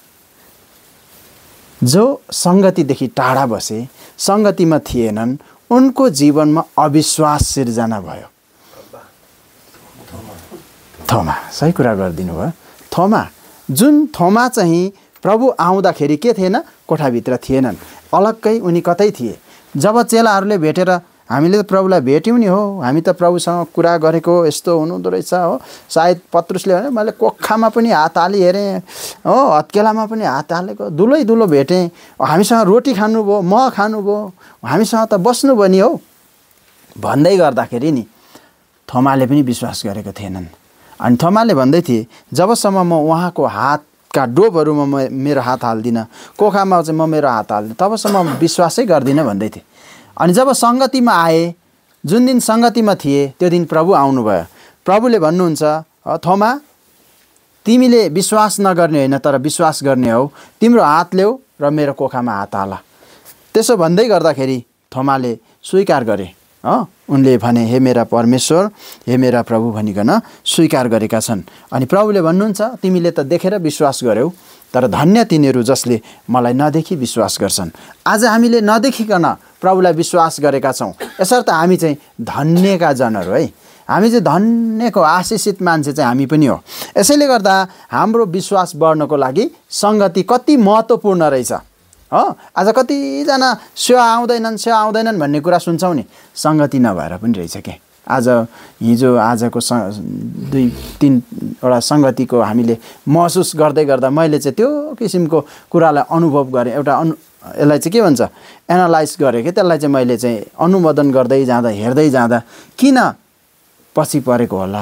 जो सङ्गतिदेखि टाढा बसे, सङ्गतिमा थिएनन्, उनको जीवनमा अविश्वास सिर्जना भयो। थोमा, सही कुरा गरिदिनु भयो। थोमा, जुन थोमा चाहिँ प्रभु आउँदाखेरि के थिएन, कोठाभित्र थिएनन्, अलग्गै उनी कतै थिए। जब चेलाहरूले भेटेर हामीले त प्रभुलाई भेट्यौँ नि हो, हामी त प्रभुसँग कुरा गरेको यस्तो हुनुहुँदो रहेछ हो, सायद पत्रुसले भने मैले कोखामा पनि हात हाली हेरेँ हो, हत्केलामा पनि हात हालेको, दुलै दुलो भेटेँ, हामीसँग रोटी खानुभयो, म खानुभयो, हामीसँग त बस्नुभयो नि हो भन्दै गर्दाखेरि नि थोमाले पनि विश्वास गरेको थिएनन्। अनि थोमाले भन्दै थिए, जबसम्म म उहाँको हातका डोबहरूमा म मेरो हात हाल्दिनँ, कोखामा चाहिँ म मेरो हात हाल्दिनँ, तबसम्म विश्वासै गर्दिनँ भन्दै थिएँ। अनि जब सङ्गतिमा आए, जुन दिन सङ्गतिमा थिए त्यो दिन प्रभु आउनुभयो। प्रभुले भन्नुहुन्छ, थोमा तिमीले विश्वास नगर्ने होइन तर विश्वास गर्ने हौ, तिम्रो हात ल्याऊ र मेरो कोखामा हात हाल। त्यसो भन्दै गर्दाखेरि थोमाले स्वीकार गरे। अँ उनले भने, हे मेरा परमेश्वर, हे मेरा प्रभु भनिकन स्वीकार गरेका छन्। अनि प्रभुले भन्नुहुन्छ, तिमीले त देखेर विश्वास गर्यौ, तर धन्य तिनीहरू जसले मलाई नदेखी विश्वास गर्छन्। आज हामीले नदेखिकन प्रभुलाई विश्वास गरेका छौँ, यसर्थ हामी चाहिँ धन्यका जनहरू है। हामी चाहिँ धन्यको आशिषित मान्छे चाहिँ हामी पनि हो। यसैले गर्दा हाम्रो विश्वास बढ्नको लागि सङ्गति कति महत्त्वपूर्ण रहेछ हो। आज कतिजना सेवा आउँदैनन् सेवा आउँदैनन् भन्ने कुरा सुन्छौँ नि, सङ्गति नभएर पनि रहेछ के। आज हिजो आजको स दुई तिनवटा सङ्गतिको हामीले महसुस गर्दै गर्दा मैले चाहिँ त्यो किसिमको कुरालाई अनुभव गरेँ। एउटा अनु यसलाई चाहिँ के भन्छ, एनालाइज गरेँ कि त्यसलाई चाहिँ मैले चाहिँ अनुमोदन गर्दै जाँदा, हेर्दै जाँदा किन पछि परेको होला,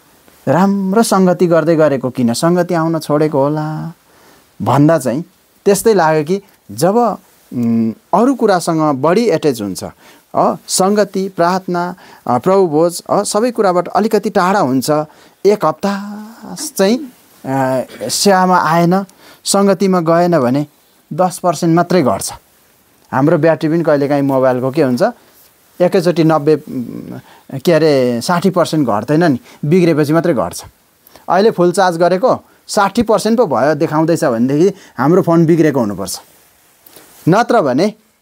राम्रो सङ्गति गर्दै गरेको किन सङ्गति आउन छोडेको होला भन्दा चाहिँ त्यस्तै लाग्यो कि जब अरू कुरासँग बढी एट्याच हुन्छ, सङ्गति, प्रार्थना, प्रभुभोज सबै कुराबाट अलिकति टाढा हुन्छ, एक हप्ता चाहिँ सेवामा आएन, सङ्गतिमा गएन भने दस पर्सेन्ट मात्रै घट्छ। हाम्रो ब्याट्री पनि कहिलेकाहीँ मोबाइलको के हुन्छ, एकैचोटि नब्बे के अरे साठी पर्सेन्ट घट्दैन नि, बिग्रेपछि मात्रै घट्छ। अहिले फुल चार्ज गरेको साठी पर्सेन्ट पो भयो देखाउँदैछ भनेदेखि हाम्रो फोन बिग्रेको हुनुपर्छ। नत्र भने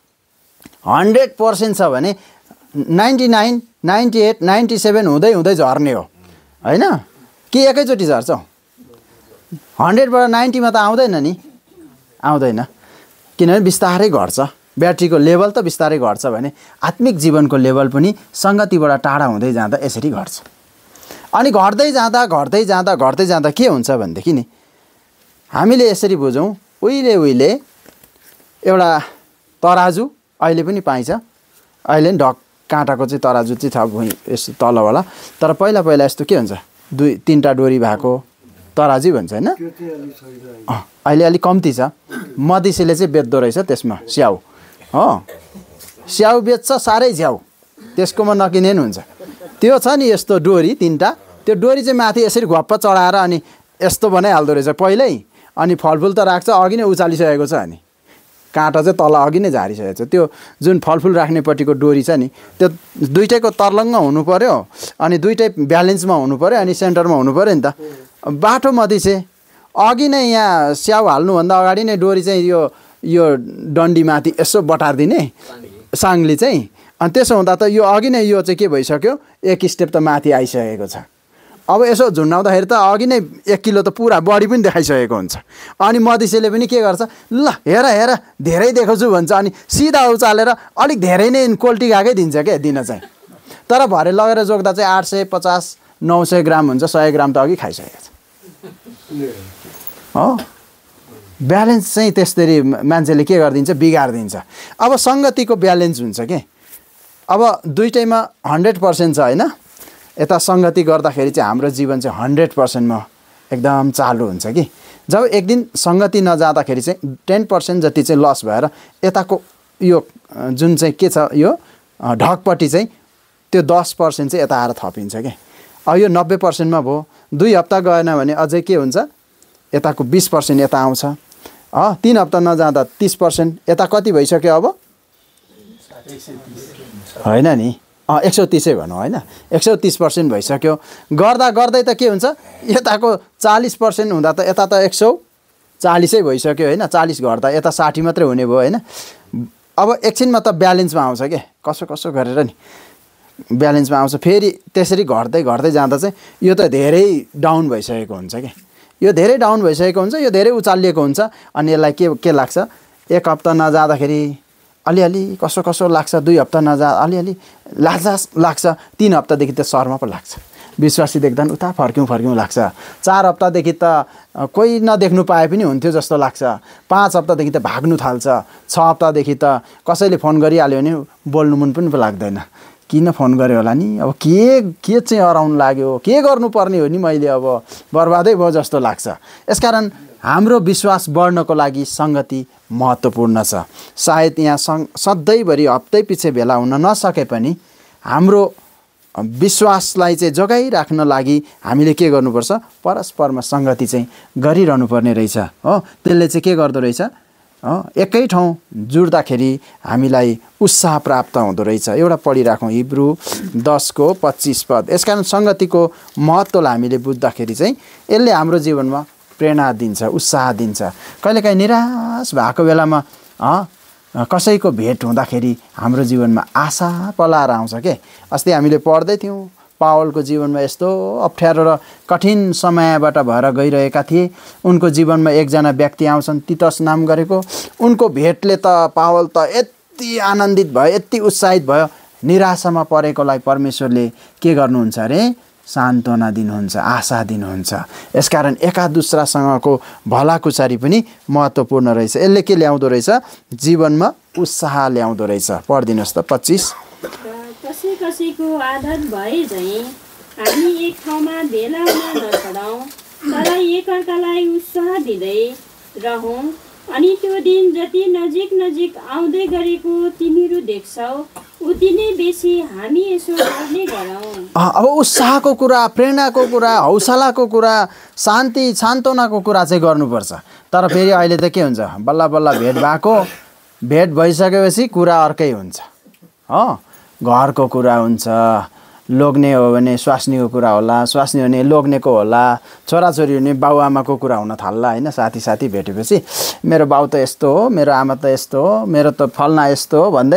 हन्ड्रेड पर्सेन्ट छ भने ninety nine ninety eight ninety seven हुँदै हुँदै झर्ने हो होइन, कि एकैचोटि झर्छ? हन्ड्रेडबाट नाइन्टीमा त आउँदैन नि, आउँदैन। किनभने बिस्तारै घट्छ, ब्याट्रीको लेभल त बिस्तारै घट्छ भने आत्मिक जीवनको लेभल पनि सङ्गतिबाट टाढा हुँदै जाँदा यसरी घट्छ। अनि घट्दै जाँदा घट्दै जाँदा घट्दै जाँदा के हुन्छ भनेदेखि नि हामीले यसरी बुझौँ, उहिले उहिले एउटा तराजु अहिले पनि पाइन्छ, अहिले नि ढक काँटाको चाहिँ तराजु चाहिँ छ भुइँ यस्तो तलवाला, तर पहिला पहिला यस्तो के हुन्छ दुई तिनवटा डोरी भएको तराजु भन्छ होइन। अहिले अलिक कम्ती छ, मधिसेले चाहिँ बेच्दो रहेछ त्यसमा स्याउ हो, स्याउ बेच्छ साह्रै झ्याउ, त्यसकोमा नकिने नि हुन्छ। त्यो छ नि यस्तो डोरी तिनवटा, त्यो डोरी चाहिँ माथि यसरी घप्प चढाएर अनि यस्तो बनाइहाल्दो रहेछ पहिल्यै, अनि फलफुल त राख्छ अघि नै उचालिसकेको छ, अनि काँटा चाहिँ तल अघि नै झारिसकेको छ। त्यो जुन फलफुल राख्नेपट्टिको डोरी छ नि त्यो दुइटैको तर्लङ्ग हुनु पऱ्यो, अनि दुइटै ब्यालेन्समा हुनु पऱ्यो, अनि सेन्टरमा हुनु पऱ्यो नि त। बाटो मधिसे अघि नै यहाँ स्याउ हाल्नुभन्दा अगाडि नै डोरी चाहिँ यो यो डन्डीमाथि यसो बटारिदिने साङ्ली चाहिँ, अनि त्यसो हुँदा त यो अघि नै यो चाहिँ के भइसक्यो, एक स्टेप त माथि आइसकेको छ। अब यसो झुन्डाउँदाखेरि त अघि नै एक किलो त पुरा बडी पनि देखाइसकेको हुन्छ। अनि मधिसेले पनि के गर्छ, ल हेर हेर धेरै देखाउँछु भन्छ, अनि सिधा उचालेर अलिक धेरै नै क्वालिटी गएकै दिन्छ क्या दिन चाहिँ। तर भरे लगेर जोग्दा चाहिँ आठ सय पचास नौ सय ग्राम हुन्छ, सय ग्राम त अघि खाइसकेको छ हो। ब्यालेन्स चाहिँ त्यसरी मान्छेले के गरिदिन्छ, बिगारिदिन्छ। अब सङ्गतिको ब्यालेन्स हुन्छ के, अब दुइटैमा हन्ड्रेड पर्सेन्ट छ होइन। यता सङ्गति गर्दाखेरि चाहिँ हाम्रो जीवन चाहिँ हन्ड्रेड पर्सेन्टमा एकदम चालु हुन्छ कि। जब एक दिन सङ्गति नजाँदाखेरि चाहिँ टेन पर्सेन्ट जति चाहिँ लस भएर यताको यो जुन चाहिँ के छ यो ढकपट्टि चाहिँ त्यो दस पर्सेन्ट चाहिँ यता आएर थपिन्छ क्या। अब यो नब्बे पर्सेन्टमा भयो, दुई हप्ता गएन भने अझै के हुन्छ, यताको बिस पर्सेन्ट यता आउँछ। अँ तिन हप्ता नजाँदा तिस पर्सेन्ट यता कति भइसक्यो अब होइन नि, अँ एक सौ तिसै भनौँ होइन, एक सौ तिस पर्सेन्ट भइसक्यो। गर्दा गर्दै त के हुन्छ, यताको चालिस पर्सेन्ट हुँदा त यता त एक सौ चालिसै भइसक्यो होइन, चालिस घट्दा यता साठी मात्रै हुने भयो होइन। अब एकछिनमा त ब्यालेन्समा आउँछ क्या, कसो कसो गरेर नि ब्यालेन्समा आउँछ। फेरि त्यसरी घट्दै घट्दै जाँदा चाहिँ यो त धेरै डाउन भइसकेको हुन्छ क्या, यो धेरै डाउन भइसकेको हुन्छ, यो धेरै उचालिएको हुन्छ। अनि यसलाई के के लाग्छ, एक हप्ता नजाँदाखेरि अलिअलि कसो कसो लाग्छ, दुई हप्ता नजा अलिअलि लाजास लाग्छ, तिन हप्तादेखि त शर्मा पो लाग्छ, विश्वासी देख्दा उता फर्क्यौँ फर्क्यौँ लाग्छ, चार हप्तादेखि त कोही नदेख्नु पाए पनि हुन्थ्यो जस्तो लाग्छ, पाँच हप्तादेखि त भाग्नु थाल्छ, छ हप्तादेखि त कसैले फोन गरिहाल्यो भने बोल्नु मन पनि लाग्दैन, किन फोन गर्यो होला नि, अब के के चाहिँ हराउनु लाग्यो, के गर्नुपर्ने हो नि मैले, अब बर्बादै भयो जस्तो लाग्छ। यसकारण हाम्रो विश्वास बढ्नको लागि सङ्गति महत्त्वपूर्ण छ। सायद यहाँ सङ् सधैँभरि हप्तै पछि भेला हुन नसके पनि हाम्रो विश्वासलाई चाहिँ जोगाइराख्न लागि हामीले के गर्नुपर्छ, परस्परमा सङ्गति चाहिँ गरिरहनु पर्ने रहेछ हो। त्यसले चाहिँ के गर्दो रहेछ, एकै ठाउँ जुड्दाखेरि हामीलाई उत्साह प्राप्त हुँदो रहेछ। एउटा पढिराखौँ हिब्रू दसको पच्चिस पद। यसकारण सङ्गतिको महत्त्वलाई हामीले बुझ्दाखेरि चाहिँ यसले हाम्रो जीवनमा प्रेरणा दिन्छ, उत्साह दिन्छ। कहिलेकाहीँ निराश भएको बेलामा कसैको भेट हुँदाखेरि हाम्रो जीवनमा आशा पलाएर आउँछ के। अस्ति हामीले पढ्दै थियौँ पावलको जीवनमा यस्तो अप्ठ्यारो र कठिन समयबाट भएर गइरहेका थिए। उनको जीवनमा एकजना व्यक्ति आउँछन्, तितस नाम गरेको। उनको भेटले त पावल त यति आनन्दित भयो, यति उत्साहित भयो, निराशामा परेकोलाई परमेश्वरले के गर्नुहुन्छ अरे, सान्त्वना दिनुहुन्छ, आशा दिनुहुन्छ। यसकारण एका दुस्रासँगको भलाकुसारी पनि महत्त्वपूर्ण रहेछ। यसले के ल्याउँदो रहेछ, जीवनमा उत्साह ल्याउँदो रहेछ। पढिदिनुहोस् त पच्चिस। कसै कसैको आदत भए झैँ हामी एक ठाउँमा भेला हुन नछडाउँ, तर एकअर्कालाई उत्साह दिँदै रहौँ, अनि त्यो दिन जति नजिक नजिक आउँदै गरेको तिमीहरू देख्छौ उति नै बेसी हामी यसो गर्ने गरौँ। अब उत्साहको कुरा, प्रेरणाको कुरा, हौसलाको कुरा, शान्ति सान्त्वनाको कुरा चाहिँ गर्नुपर्छ। तर फेरि अहिले त के हुन्छ, बल्ल बल्ल भेट भएको, भेट भइसकेपछि कुरा अर्कै हुन्छ हो। घरको कुरा हुन्छ, लोग्ने हो भने स्वास्नीको कुरा होला, स्वास्नी हो भने लोग्नेको होला, छोराछोरी हो भने बाउआमाको कुरा हुन थाल्ला होइन। साथी साथी भेटेपछि मेरो बाउ त यस्तो हो, मेरो आमा त यस्तो हो, मेरो त फल्ना यस्तो हो भन्दै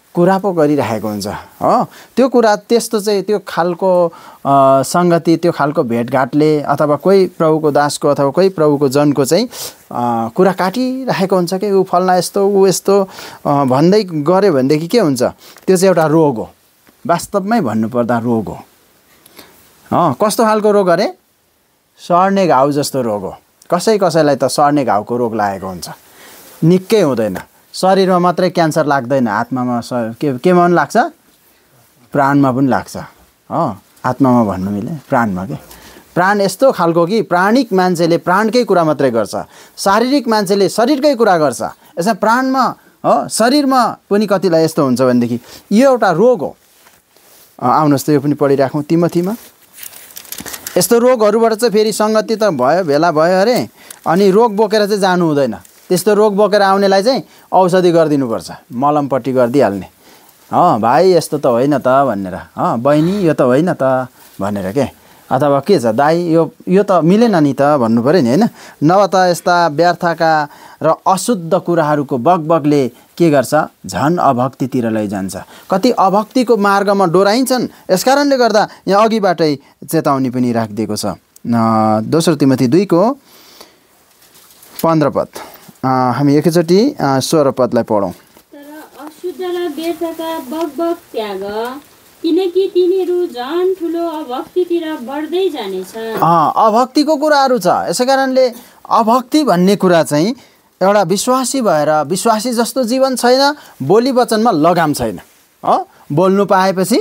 कुरा पो गरिरहेको हुन्छ हो। त्यो कुरा त्यस्तो चाहिँ त्यो खालको सङ्गति त्यो खालको भेटघाटले अथवा कोही प्रभुको दासको अथवा कोही प्रभुको जनको चाहिँ कुरा काटिरहेको हुन्छ कि ऊ फल्ना यस्तो ऊ यस्तो भन्दै गऱ्यो भनेदेखि के हुन्छ, त्यो चाहिँ एउटा रोग हो। वास्तवमै भन्नुपर्दा रोग हो। अँ कस्तो खालको रोग अरे? सर्ने घाउ जस्तो रोग हो। कसै कसैलाई त सर्ने घाउको रोग लागेको हुन्छ, निकै हुँदैन। शरीरमा मात्रै क्यान्सर लाग्दैन, आत्मामा के केमा पनि लाग्छ, प्राणमा पनि लाग्छ। हो आत्मामा भन्नु मिले, प्राणमा के प्राण यस्तो खालको कि प्राणिक मान्छेले प्राणकै कुरा मात्रै गर्छ, शारीरिक मान्छेले शरीरकै कुरा गर्छ। यसमा प्राणमा हो शरीरमा पनि कतिलाई यस्तो हुन्छ भनेदेखि यो एउटा रोग हो। आउनुहोस् त यो पनि पढिराखौँ तिमोथीमा। यस्तो रोगहरूबाट चाहिँ फेरि सङ्गति त भयो, भेला भयो अरे, अनि रोग बोकेर चाहिँ जानु हुँदैन। त्यस्तो रोग बोकेर आउनेलाई चाहिँ औषधि गरिदिनुपर्छ, मलमपट्टि गरिदिइहाल्ने। अँ भाइ यस्तो त होइन त भनेर, अँ बहिनी यो त होइन त भनेर के, अथवा के छ दाइ यो यो त मिलेन नि त भन्नु पऱ्यो नि होइन। नभए त यस्ता व्यर्थका र अशुद्ध कुराहरूको बगबगले के गर्छ, झन् अभक्तितिर लैजान्छ। कति अभक्तिको मार्गमा डोराइन्छन्। यसकारणले गर्दा यहाँ अघिबाटै चेतावनी पनि राखिदिएको छ। दोस्रो तिमोथी दुईको पन्ध्र पद हामी एकैचोटि सोह्र पदलाई पढौँ। तर अशुद्ध र व्यर्थका बगबग त्याग, किनकि तिनीहरू झन् ठुलो अभक्तितिर बढ्दै जानेछ। अभक्तिको कुराहरू छ। यसै कारणले अभक्ति भन्ने कुरा चाहिँ एउटा विश्वासी भएर विश्वासी जस्तो जीवन छैन, बोली वचनमा लगाम छैन। हो बोल्नु पाएपछि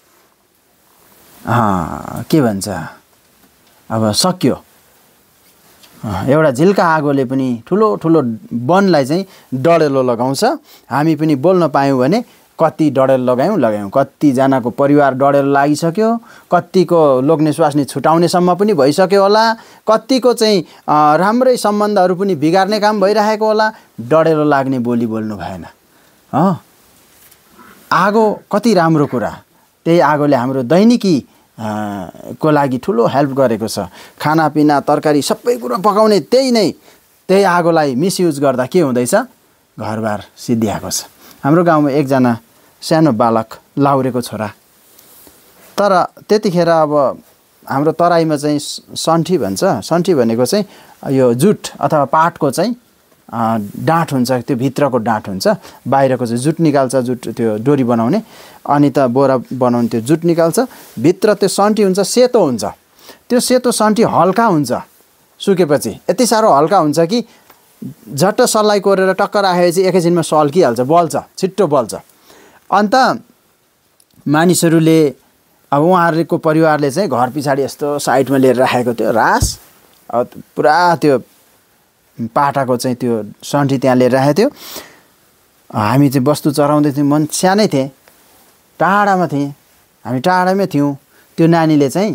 के भन्छ अब सक्यो। एउटा झिल्का आगोले पनि ठुलो ठुलो वनलाई चाहिँ डढेलो लगाउँछ। हामी पनि बोल्न पायौँ भने कति डढेलो लगायौँ लगायौँ कतिजनाको परिवार डढेलो लागिसक्यो, कतिको लोग्ने स्वास्नी छुटाउनेसम्म पनि भइसक्यो होला, कतिको चाहिँ राम्रै सम्बन्धहरू पनि बिगार्ने काम भइरहेको होला। डढेलो लाग्ने बोली बोल्नु भएन। अँ आगो कति राम्रो कुरा, त्यही आगोले हाम्रो दैनिकी को लागि ठुलो हेल्प गरेको छ। खानापिना तरकारी सबै कुरो पकाउने त्यही नै त्यही आगोलाई मिसयुज गर्दा के हुँदैछ, घरबार सिद्धिएको छ। हाम्रो गाउँमा एकजना सानो बालक लाउरेको छोरा, तर त्यतिखेर अब हाम्रो तराईमा चाहिँ सन्ठी भन्छ। सन्ठी भनेको चाहिँ यो जुट अथवा पाटको चाहिँ डाँठ हुन्छ, त्यो भित्रको डाँठ हुन्छ, बाहिरको चाहिँ जुट निकाल्छ, जुट त्यो डोरी बनाउने, अनि त बोरा बनाउने त्यो जुट निकाल्छ, भित्र त्यो सन्ठी हुन्छ, सेतो हुन्छ। त्यो सेतो सन्ठी हल्का हुन्छ, सुकेपछि यति साह्रो हल्का हुन्छ कि झट्ट सल्लाइ कोरेर टक्क राखेपछि एकैछिनमा सल्किहाल्छ, बल्छ, छिट्टो बल्छ। अन्त मानिसहरूले अब उहाँहरूको परिवारले चाहिँ घर पछाडि यस्तो साइडमा लिएर राखेको थियो रास, अब पुरा त्यो पाटाको चाहिँ त्यो सन्ठी त्यहाँ लिएर राखेको थियो। हामी चाहिँ वस्तु चराउँदै थियौँ, मन सानै थिएँ, टाढामा थिएँ, हामी टाढामै थियौँ। त्यो नानीले चाहिँ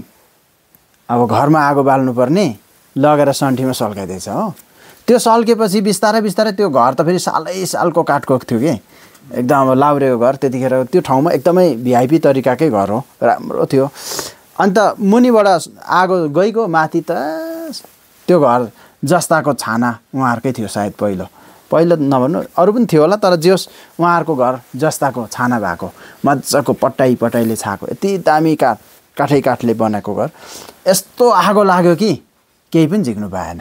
अब घरमा आगो बाल्नुपर्ने लगेर सन्ठीमा सल्काइदिएछ हो। त्यो सल्केपछि बिस्तारै बिस्तारै त्यो घर त फेरि सालै सालको काठको थियो कि एकदम अब लाउरेको घर। त्यतिखेर त्यो ठाउँमा एकदमै भिआइपी तरिकाकै घर हो, राम्रो थियो। अन्त मुनिबाट आगो गइगयो, माथि त त्यो घर जस्ताको छाना उहाँहरूकै थियो सायद, पहिलो पहिलो नभन्नु अरू पनि थियो होला, तर जेस उहाँहरूको घर जस्ताको छाना भएको, मजाको पट्टाइ पट्टाइले छाएको, यति दामी काठ काठै काठले बनाएको घर। यस्तो आगो लाग्यो कि केही पनि झिक्नु पाएन।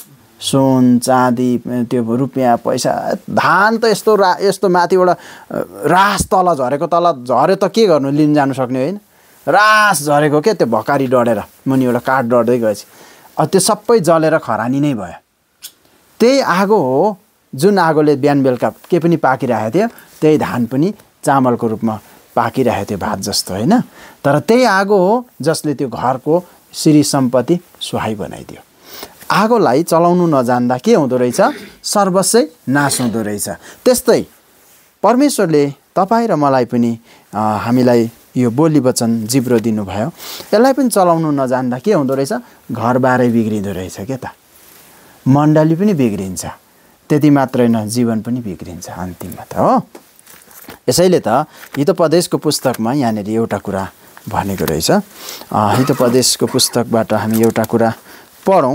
सुन चाँदी त्यो रुपियाँ पैसा, धान त यस्तो रा यस्तो माथिबाट रास तल झरेको, तल झऱ्यो त के गर्नु, लिन जानु सक्ने होइन, रास झरेको के त्यो भकारी डढेर मुनिबाट काठ डढ्दै गएपछि अब त्यो सबै जलेर खरानी नै भयो। त्यही आगो हो जुन आगोले बिहान बेलुका के पनि पाकिरहेको थियो, त्यही धान पनि चामलको रूपमा पाकिरहेको थियो, भात जस्तो होइन। तर त्यही आगो हो जसले त्यो घरको श्री सम्पत्ति सुहाई बनाइदियो। आगोलाई चलाउनु नजान्दा के हुँदो रहेछ, सर्वस्वै नाश हुँदो रहेछ। त्यस्तै परमेश्वरले तपाईँ र मलाई पनि हामीलाई यो बोली वचन जिब्रो दिनुभयो, यसलाई पनि चलाउनु नजान्दा के हुँदो रहेछ, घरबारै बिग्रिँदो रहेछ के त, मण्डली पनि बिग्रिन्छ, त्यति मात्रै न जीवन पनि बिग्रिन्छ अन्तिममा त हो। यसैले त हितोपदेशको पुस्तकमा यहाँनिर एउटा कुरा भनेको रहेछ। हितोपदेशको पुस्तकबाट हामी एउटा कुरा पढौँ।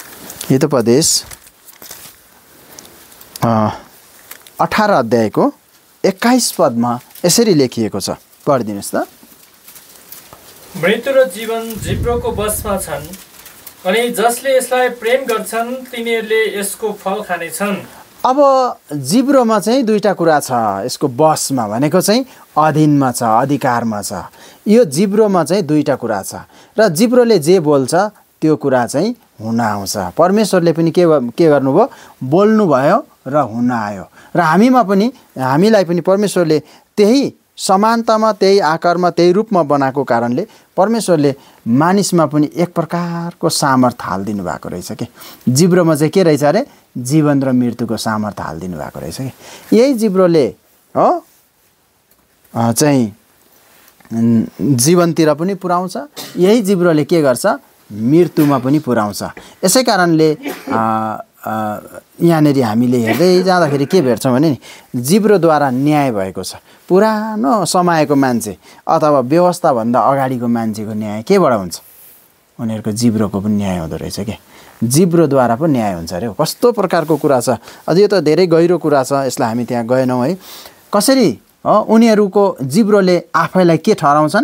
हितोपदेश अठार अध्यायको एक्काइस पदमा यसरी लेखिएको छ, पढिदिनुहोस् त। मृत्यु र जीवन जिब्रोको वशमा छन्, अनि जसले यसलाई प्रेम गर्छन् तिनीहरूले यसको फल खानेछन्। अब जिब्रोमा चाहिँ दुईटा कुरा छ, यसको बसमा भनेको चाहिँ अधीनमा छ, अधिकारमा छ। यो जिब्रोमा चाहिँ दुईटा कुरा छ र जिब्रोले जे बोल्छ त्यो कुरा चाहिँ हुन आउँछ। परमेश्वरले पनि के के गर्नुभयो, बोल्नुभयो र हुन आयो। र हामीमा पनि हामीलाई पनि परमेश्वरले त्यही समानतामा, त्यही आकारमा, त्यही रूपमा बनाएको कारणले परमेश्वरले मानिसमा पनि एक प्रकारको सामर्थ्य हालिदिनु भएको रहेछ कि। जिब्रोमा चाहिँ के रहेछ अरे, जीवन र मृत्युको सामर्थ्य हालिदिनु भएको रहेछ कि। यही जिब्रोले हो चाहिँ जीवनतिर पनि पुर्याउँछ, यही जिब्रोले के गर्छ, मृत्युमा पनि पुर्याउँछ। यसै कारणले यहाँनिर हामीले हेर्दै जाँदाखेरि के भेट्छौँ भने नि, जिब्रोद्वारा न्याय भएको छ। पुरानो समयको मान्छे अथवा व्यवस्थाभन्दा अगाडिको मान्छेको न्याय केबाट हुन्छ, उनीहरूको जिब्रोको पनि न्याय हुँदो रहेछ क्या। जिब्रोद्वारा पो न्याय हुन्छ अरे। कस्तो प्रकारको कुरा छ, अझ यो त धेरै गहिरो कुरा छ, यसलाई हामी त्यहाँ गएनौँ है। कसरी हो उनीहरूको जिब्रोले आफैलाई के ठहराउँछन्,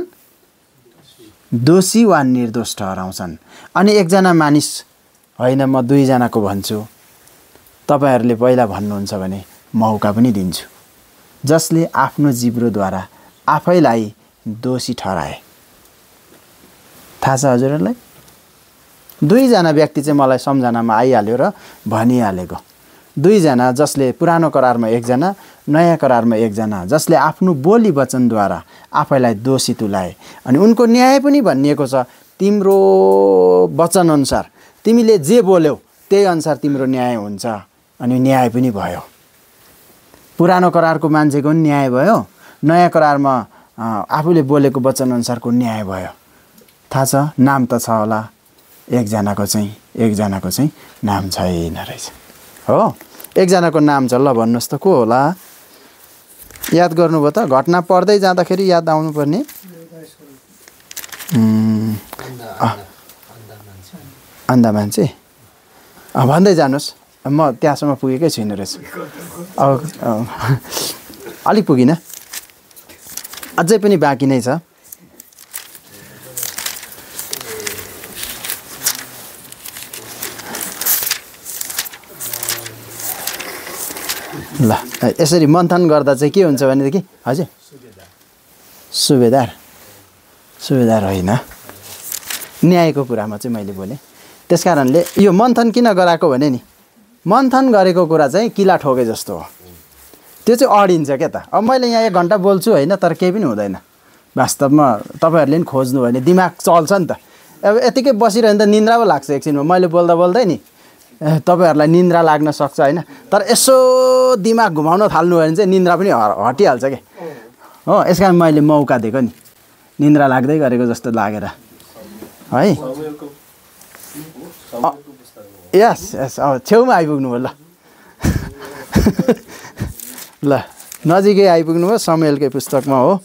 दोषी वा निर्दोष ठहराउँछन्। अनि एकजना मानिस होइन म दुईजनाको भन्छु, तपाईँहरूले पहिला भन्नुहुन्छ भने मौका पनि दिन्छु, जसले आफ्नो जिब्रोद्वारा आफैलाई दोषी ठहराए। थाहा छ हजुरहरूलाई? दुईजना व्यक्ति चाहिँ मलाई सम्झनामा आइहाल्यो र भनिहालेको। दुईजना जसले पुरानो करारमा एकजना, नयाँ करारमा एकजना, जसले आफ्नो बोली वचनद्वारा आफैलाई दोषी तुलाए। अनि उनको न्याय पनि भनिएको छ, तिम्रो वचनअनुसार तिमीले जे बोल्यौ त्यही अनुसार तिम्रो न्याय हुन्छ। अनि न्याय पनि भयो। पुरानो करारको मान्छेको पनि न्याय भयो, नयाँ करारमा आफूले बोलेको वचनअनुसारको न्याय भयो। थाहा छ, नाम त छ होला, एकजनाको चाहिँ एकजनाको चाहिँ नाम छैन रहेछ हो। एकजनाको नाम छ, ल भन्नुहोस् त को होला? याद गर्नुभयो त? घटना पढ्दै जाँदाखेरि याद आउनुपर्ने। अन्धा मान्छे भन्दै जानुहोस्, म त्यहाँसम्म पुगेकै छुइनँ रहेछ। अब अलिक पुगिनँ, अझै पनि बाँकी नै छ। ल यसरी मन्थन गर्दा चाहिँ के हुन्छ भनेदेखि, हजुर सुबेदार सुबेदार होइन, न्यायको कुरामा चाहिँ मैले बोलेँ। त्यस कारणले यो मन्थन किन गराएको भने नि, मन्थन गरेको कुरा चाहिँ किला ठोके जस्तो हो, त्यो चाहिँ अडिन्छ क्या त। अब मैले यहाँ एक घन्टा बोल्छु होइन, तर केही पनि हुँदैन। वास्तवमा तपाईँहरूले पनि खोज्नु भने दिमाग चल्छ नि त। अब यतिकै बसिरह्यो भने त निन्द्रा पो लाग्छ एकछिनमा। मैले बोल्दा बोल्दै नि तपाईँहरूलाई निन्द्रा लाग्न सक्छ होइन, तर यसो दिमाग घुमाउन थाल्नु भने चाहिँ निन्द्रा पनि हटिहाल्छ क्या हो। यस कारण मैले मौका दिएको नि, निन्द्रा लाग्दै गरेको जस्तो लागेर है। यस यस अब छेउमा आइपुग्नु भयो। ल ल नजिकै आइपुग्नु भयो, समुएलकै पुस्तकमा हो।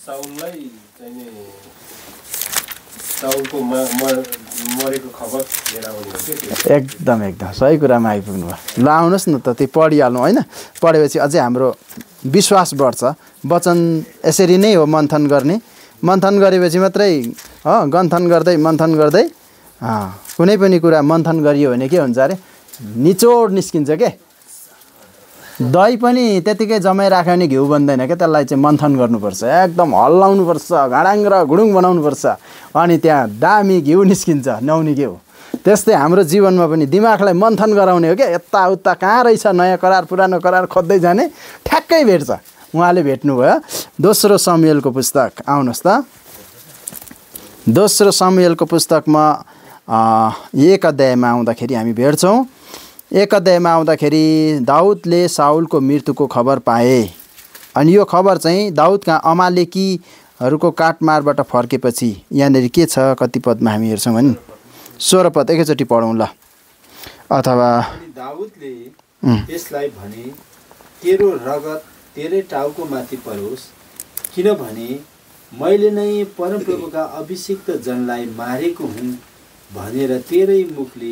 एकदम एकदम सही कुरामा आइपुग्नु भयो। ल आउनुहोस् न त, त्यो पढिहाल्नु होइन। पढेपछि अझै हाम्रो विश्वास बढ्छ। वचन यसरी नै हो मन्थन गर्ने। मन्थन गरेपछि मात्रै हो, गन्थन गर्दै मन्थन गर्दै कुनै पनि कुरा मन्थन गरियो भने के हुन्छ अरे, निचोड निस्किन्छ के। दही पनि त्यतिकै जमाइराख्यो भने घिउ बन्दैन क्या, त्यसलाई चाहिँ मन्थन गर्नुपर्छ, एकदम हल्लाउनुपर्छ, घाडाङ र घुडुङ बनाउनुपर्छ, अनि त्यहाँ दामी घिउ निस्किन्छ, नुहाउने घिउ। त्यस्तै हाम्रो जीवनमा पनि दिमागलाई मन्थन गराउने हो क्या। यताउता कहाँ रहेछ नयाँ करार पुरानो करार खोज्दै जाने, ठ्याक्कै भेट्छ। उहाँले भेट्नुभयो। दोस्रो समुएलको पुस्तक आउनुहोस् त। दोस्रो समुएलको पुस्तकमा एक अध्यायमा आउँदाखेरि हामी भेट्छौँ। एक अध्यायमा आउँदाखेरि दाउदले साउलको मृत्युको खबर पाए। अनि यो खबर चाहिँ दाउदका अमालेकीहरूको काटमारबाट फर्केपछि यहाँनिर के छ, कति पदमा हामी हेर्छौँ भने सोह्र पद एकैचोटि पढौँ ल। अथवा दाउदले यसलाई भने, तेरो रगत तेरै टाउको माथि परोस्, किनभने मैले नै परमप्रभुका अभिषिक्त जनलाई मारेको हुँ भनेर तेरै मुखले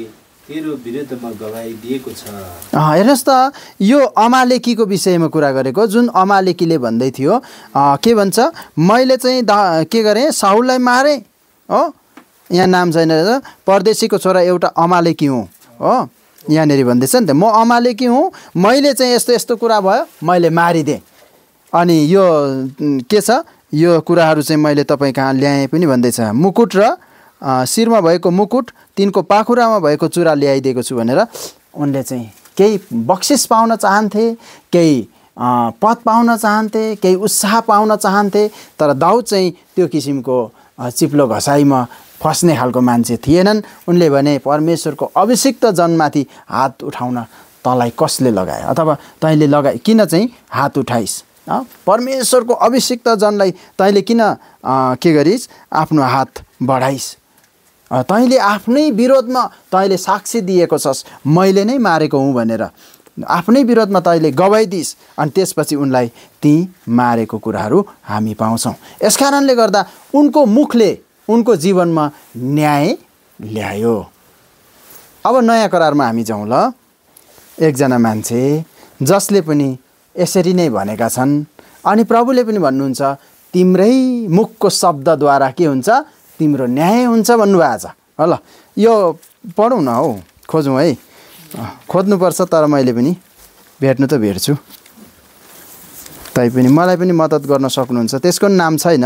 तेरो विरुद्धमा गवाही दिएको छ। हेर्नुहोस् त, यो अमालेकीको विषयमा कुरा गरेको, जुन अमालेकीले भन्दै थियो के भन्छ, मैले चाहिँ दा के गरेँ, साउललाई मारेँ हो, यहाँ नाम छैन, परदेशीको छोरा एउटा अमालेकी हुँ हो, यहाँनिर भन्दैछ नि त, म अमालेकी हुँ, मैले चाहिँ यस्तो यस्तो कुरा भयो, मैले मारिदिएँ। अनि यो के छ, यो कुराहरू चाहिँ मैले तपाईँ कहाँ ल्याएँ पनि भन्दैछ। मुकुट र शिरमा भएको मुकुट, तिनको पाखुरामा भएको चुरा ल्याइदिएको छु भनेर उनले चाहिँ केही बक्सिस पाउन चाहन्थे, केही पद पाउन चाहन्थे, केही उत्साह पाउन चाहन्थे। तर दाउद चाहिँ त्यो किसिमको चिप्लो घसाइमा फस्ने खालको मान्छे थिएनन्। उनले भने परमेश्वरको अभिषिक्त जनमाथि हात उठाउन तँलाई कसले लगाए, अथवा तैँले लगाए किन चाहिँ हात उठाइस्, परमेश्वरको अभिषिक्त जनलाई तैँले किन के गरिस्, आफ्नो हात बढाइस्, तैँले आफ्नै विरोधमा तैँले साक्षी दिएको छस् मैले नै मारेको हुँ भनेर, आफ्नै विरोधमा तैँले गवाही दिइस्। अनि त्यसपछि उनलाई ती मारेको कुराहरू हामी पाउँछौँ। यसकारणले गर्दा उनको मुखले उनको जीवनमा न्याय ल्यायो। अब नयाँ करारमा हामी जाउँ ल। एकजना मान्छे जसले पनि यसरी नै भनेका छन्, अनि प्रभुले पनि भन्नुहुन्छ तिम्रै मुखको शब्दद्वारा के हुन्छ, तिम्रो न्याय हुन्छ भन्नुभएको छ। ल यो पढौँ न हौ, खोजौँ है, खोज्नुपर्छ, तर मैले पनि भेट्नु त भेट्छु, तैपनि मलाई पनि मद्दत गर्न सक्नुहुन्छ। त्यसको नाम छैन,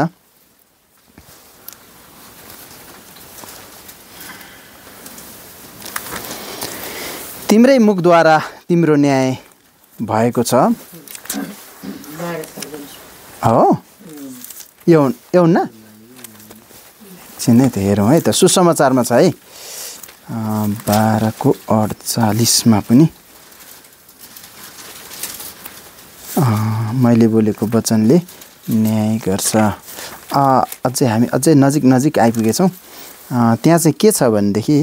तिम्रै मुखद्वारा तिम्रो न्याय भएको छ हो। यो यो न छिन्नै त हेरौँ है त, सुसमाचारमा छ है, बाह्रको अडचालिसमा पनि मैले बोलेको वचनले न्याय गर्छ। अझै हामी अझै नजिक नजिक आइपुगेछौँ। त्यहाँ चाहिँ के छ भनेदेखि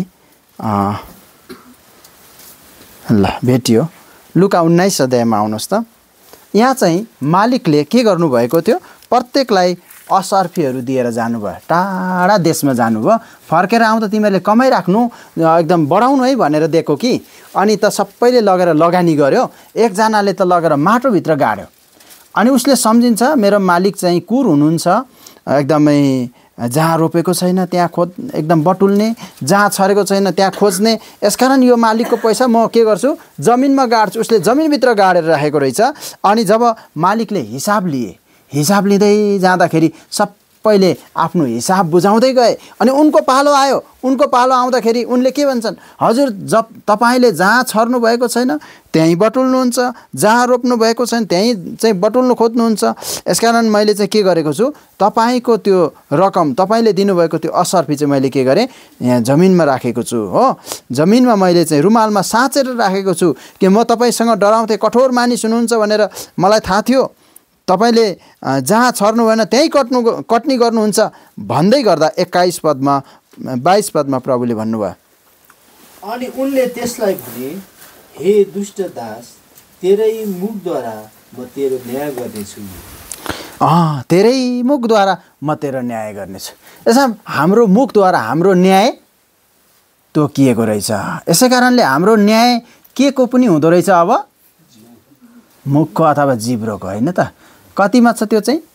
ल भेटियो, लुका उन्नाइस अध्यायमा आउनुहोस् त। यहाँ चाहिँ मालिकले के गर्नुभएको थियो, प्रत्येकलाई असर्फीहरू दिएर जानुभयो, टाढा देशमा जानुभयो, फर्केर आउँदा तिमीहरूले कमाइराख्नु, एकदम बढाउनु है भनेर दिएको कि। अनि त सबैले लगेर लगानी गर्यो, एकजनाले त लगेर माटोभित्र गाड्यो। अनि उसले सम्झिन्छ मेरो मालिक चाहिँ कुर हुनुहुन्छ, एकदमै जहाँ रोपेको छैन त्यहाँ खोज एकदम बटुल्ने, जहाँ छरेको छैन त्यहाँ खोज्ने। यसकारण यो मालिकको पैसा म के गर्छु, जमिनमा गाड्छु। उसले जमिनभित्र गाडेर राखेको रहेछ। अनि जब मालिकले हिसाब लिए, हिसाब लिँदै जाँदाखेरि सबैले आफ्नो हिसाब बुझाउँदै गए। अनि उनको पालो आयो, उनको पालो आउँदाखेरि उनले के भन्छन्, हजुर जब तपाईँले जहाँ छर्नु भएको छैन त्यहीँ बटुल्नुहुन्छ, जहाँ रोप्नु भएको छैन त्यहीँ चाहिँ बटुल्नु खोज्नुहुन्छ। यसकारण मैले चाहिँ के गरेको छु, तपाईँको त्यो रकम तपाईँले दिनुभएको त्यो असर्फी चाहिँ मैले के गरेँ, यहाँ जमिनमा राखेको छु हो। जमिनमा मैले चाहिँ रुमालमा साँचेर राखेको छु कि म तपाईँसँग डराउँथे, कठोर मानिस हुनुहुन्छ भनेर मलाई थाहा थियो, तपाईँले जहाँ छर्नु भएन त्यहीँ कट्नु कट्नी गर्नुहुन्छ भन्दै गर्दा एक्काइस पदमा बाइस पदमा प्रभुले भन्नुभयो, अनि उनले त्यसलाई भने हे दुष्ट दास, तेरै मुखद्वारा म तेरो न्याय गर्नेछु। अँ तेरै मुखद्वारा म तेरो न्याय गर्नेछु। यसमा हाम्रो मुखद्वारा हाम्रो न्याय तोकिएको रहेछ। यसै कारणले हाम्रो न्याय के को पनि हुँदो रहेछ, अब मुखको अथवा जिब्रोको, होइन त। कतिमा छ त्यो चाहिँ,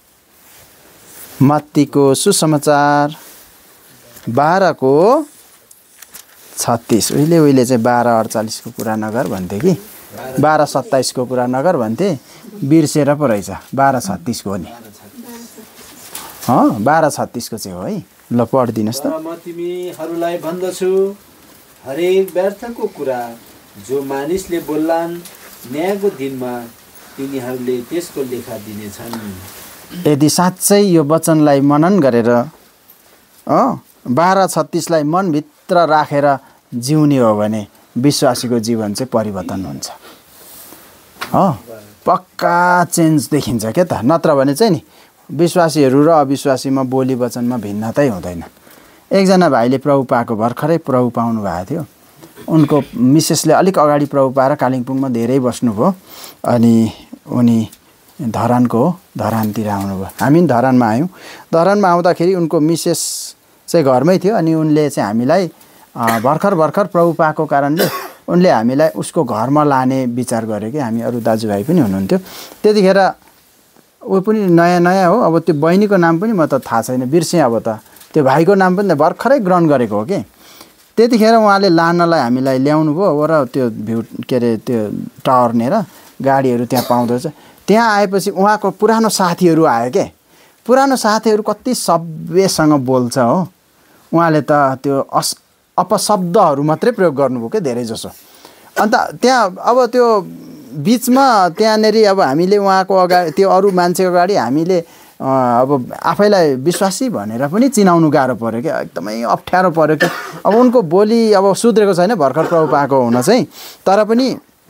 मत्तीको सुसमाचार बाह्रको छत्तिस। उहिले उहिले चाहिँ बाह्र अडचालिसको कुरा नगर भन्थे कि बाह्र सत्ताइसको कुरा नगर भन्थे, बिर्सेर पो रहेछ, बाह्र छत्तिसको हो नि। अँ बाह्र छत्तिसको चाहिँ हो है। ल पढिदिनुहोस् त। म तिमीहरूलाई भन्दछु, हरेक व्यर्थको कुरा जो मानिसले बोल्लान्, न्यायको दिनमा तिनीहरूले त्यसको लेखा दिनेछन्। यदि साँच्चै यो वचनलाई मनन गरेर अँ बाह्र छत्तिसलाई मनभित्र राखेर जिउने हो भने विश्वासीको जीवन चाहिँ परिवर्तन हुन्छ। अँ पक्का चेन्ज देखिन्छ क्या त। नत्र भने चाहिँ नि विश्वासीहरू र अविश्वासीमा बोली वचनमा भिन्नतै हुँदैन। एकजना भाइले प्रभु पाएको भर्खरै प्रभु पाउनु भएको थियो। उनको मिसेसले अलिक अगाडि प्रभु पाएर कालिम्पोङमा धेरै बस्नुभयो। अनि उनी धरानको हो, धरानतिर आउनुभयो। हामी पनि धरानमा आयौँ। धरानमा आउँदाखेरि उनको मिसेस चाहिँ घरमै थियो। अनि उनले चाहिँ हामीलाई भर्खर भर्खर प्रभु पाएको कारणले उनले हामीलाई उसको घरमा लाने विचार गरे कि हामी अरू दाजुभाइ पनि हुनुहुन्थ्यो त्यतिखेर ऊ पनि नयाँ नयाँ हो अब त्यो बहिनीको नाम पनि म त थाहा छैन बिर्सेँ अब त त्यो भाइको नाम पनि भर्खरै ग्रहण गरेको हो कि त्यतिखेर उहाँले लानलाई हामीलाई ल्याउनु भयो र त्यो भ्यू के अरे त्यो टर्नेर गाडीहरू त्यहाँ पाउँदो रहेछ त्यहाँ आएपछि उहाँको पुरानो साथीहरू आयो के पुरानो साथीहरू कति सभ्यसँग बोल्छ हो उहाँले त त्यो अस अपशब्दहरू मात्रै प्रयोग गर्नुभयो क्या धेरै जसो अन्त त्यहाँ अब त्यो बिचमा त्यहाँनेर अब हामीले उहाँको अगाडि त्यो अरू मान्छेको अगाडि हामीले अब आफैलाई विश्वासी भनेर पनि चिनाउनु गाह्रो पऱ्यो क्या एकदमै अप्ठ्यारो पऱ्यो क्या अब उनको बोली अब सुध्रेको छैन भर्खर प्रभु पाएको हुन चाहिँ तर पनि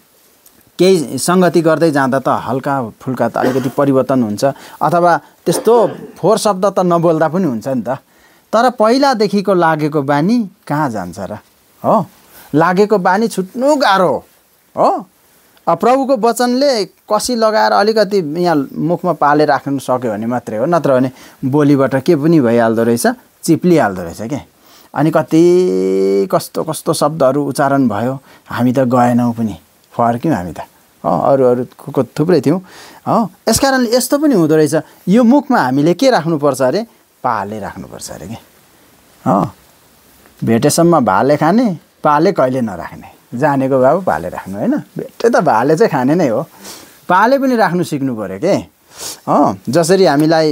केही सङ्गति गर्दै जाँदा त हल्का फुल्का त अलिकति परिवर्तन हुन्छ अथवा त्यस्तो फोहोर शब्द त नबोल्दा पनि हुन्छ नि त तर पहिलादेखिको लागेको बानी कहाँ जान्छ र हो लागेको बानी छुट्नु गाह्रो हो प्रभुको वचनले कसी लगाएर अलिकति यहाँ मुखमा पाले राख्नु सक्यो भने मात्रै हो नत्र भने बोलीबाट के पनि भइहाल्दो रहेछ चिप्लिहाल्दो रहेछ क्या अनि कति कस्तो कस्तो शब्दहरू उच्चारण भयो हामी त गएनौँ पनि फर्क्यौँ हामी त हो अरू अरूको थुप्रै थियौँ हो यस कारणले यस्तो पनि हुँदो रहेछ यो मुखमा हामीले के राख्नुपर्छ अरे पाले राख्नुपर्छ अरे कि हो भेटेसम्म भाले खाने पाले कहिले नराख्ने जानेको बाबु पाले राख्नु होइन भेटे त भाले चाहिँ खाने नै हो पाले पनि राख्नु सिक्नु पऱ्यो के हो जसरी हामीलाई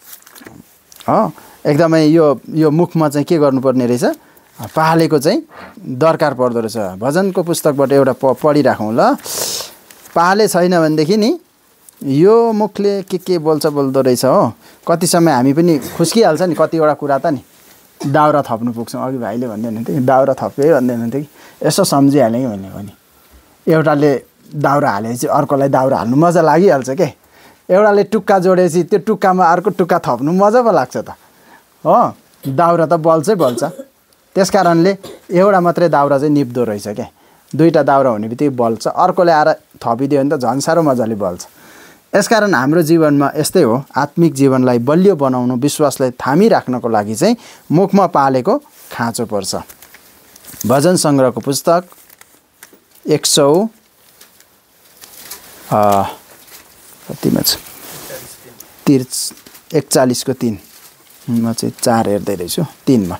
हो एकदमै यो यो मुखमा चाहिँ के गर्नुपर्ने रहेछ पालेको चाहिँ दरकार पर्दो रहेछ भजनको पुस्तकबाट एउटा प पढिराखौँ ल पाले छैन भनेदेखि नि यो मुखले के के बोल्छ बोल्दो रहेछ हो कति समय हामी पनि खुस्किहाल्छ नि कतिवटा कुरा त नि दाउरा थप्नु पुग्छौँ अघि भाइले भन्दै हुनुहुन्थ्यो दाउरा थप्यो भन्दै हुनुहुन्थ्यो कि यसो सम्झिहालेँ कि भन्ने पनि एउटाले दाउरा हालेपछि अर्कोलाई दाउरा हाल्नु मजा लागिहाल्छ के एउटाले टुक्का जोडेपछि त्यो टुक्कामा अर्को टुक्का थप्नु मजा पो लाग्छ त हो दाउरा त बल्छै बल्छ त्यस कारणले एउटा मात्रै दाउरा चाहिँ निप्दो रहेछ क्या दुईवटा दाउरा हुने बित्तिकै बल्छ अर्कोले आएर थपिदियो भने त झन् साह्रो मजाले बल्छ यसकारण हाम्रो जीवनमा यस्तै हो आत्मिक जीवनलाई बलियो बनाउनु विश्वासलाई थामिराख्नको लागि चाहिँ मुखमा पालेको खाँचो पर्छ भजन सङ्ग्रहको पुस्तक एक सौ कतिमा छ तिर्च एकचालिसको तिन म चाहिँ चार हेर्दै रहेछु तिनमा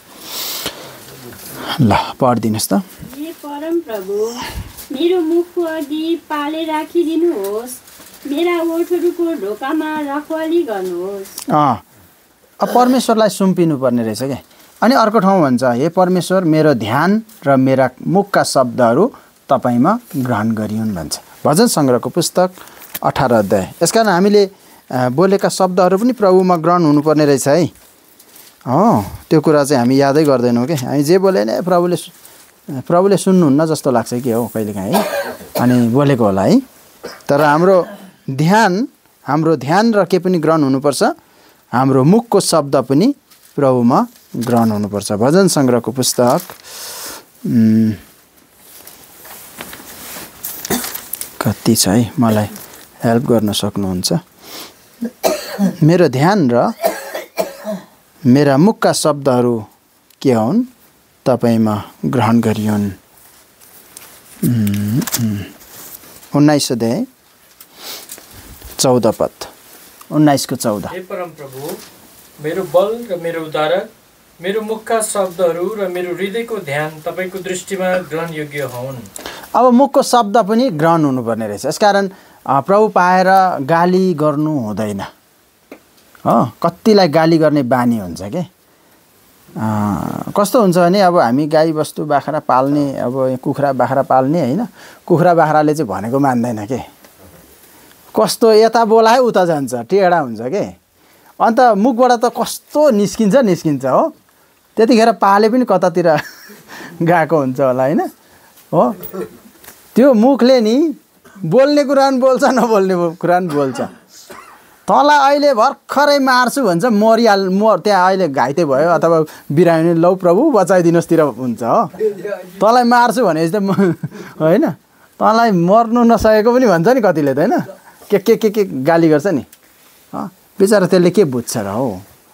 ल पढिदिनुहोस् त हे परम प्रभु मेरो मुखको अघि पाले राखिदिनुहोस् मेरा ओठहरूको ढोकामा रखवाली गर्नुहोस् अँ अब परमेश्वरलाई सुम्पिनु पर्ने रहेछ क्या अनि अर्को ठाउँ भन्छ हे परमेश्वर मेरो ध्यान र मेरा मुखका शब्दहरू तपाईँमा ग्रहण गरिउन् भन्छ भजन सङ्ग्रहको पुस्तक अठार अध्याय यसकारण हामीले बोलेका शब्दहरू पनि प्रभुमा ग्रहण हुनुपर्ने रहेछ है हो त्यो कुरा चाहिँ हामी यादै गर्दैनौँ कि हामी जे बोले नै प्रभुले प्रभुले सुन्नुहुन्न जस्तो लाग्छ कि हो कहिलेकाहीँ है अनि बोलेको होला है तर हाम्रो ध्यान हाम्रो ध्यान र के पनि ग्रहण हुनुपर्छ हाम्रो मुखको शब्द पनि प्रभुमा ग्रहण हुनुपर्छ भजन सङ्ग्रहको पुस्तक कति छ है मलाई हेल्प गर्न सक्नुहुन्छ मेरो ध्यान र मेरा मुखका शब्दहरू के हुन् तपाईँमा ग्रहण गरिउन् उन्नाइस अध्याय चौध पद उन्नाइसको चौध हे परम प्रभु मेरो बल र मेरो उद्धारक मेरो मुखका शब्दहरू र मेरो हृदयको ध्यान तपाईँको दृष्टिमा ग्रहणयोग्य हुन् अब मुखको शब्द पनि ग्रहण हुनुपर्ने रहेछ यसकारण प्रभु पाएर गाली गर्नु हुँदैन हो कतिलाई गाली गर्ने बानी हुन्छ के कस्तो हुन्छ भने अब हामी गाई बस्तु बाख्रा पाल्ने अब कुखुरा बाख्रा पाल्ने होइन कुखुरा बाख्राले चाहिँ भनेको मान्दैन के कस्तो यता बोलायो उता जान्छ टेढा हुन्छ के अन्त मुखबाट त कस्तो निस्किन्छ निस्किन्छ हो त्यतिखेर पाले पनि कतातिर गएको हुन्छ होला होइन हो त्यो मुखले नि बोल्ने कुरा पनि बोल्छ नबोल्ने कुरा पनि बोल्छ तँलाई अहिले भर्खरै मार्छु भन्छ मरिहाल म त्यहाँ अहिले घाइते भयो अथवा बिरामी लौ प्रभु बचाइदिनुहोस् हुन्छ हो तँलाई मार्छु भनेपछि त होइन तँलाई मर्नु नसकेको पनि भन्छ नि कतिले त होइन के के के के गाली गर्छ नि बिचरा त्यसले के बुझ्छ र हो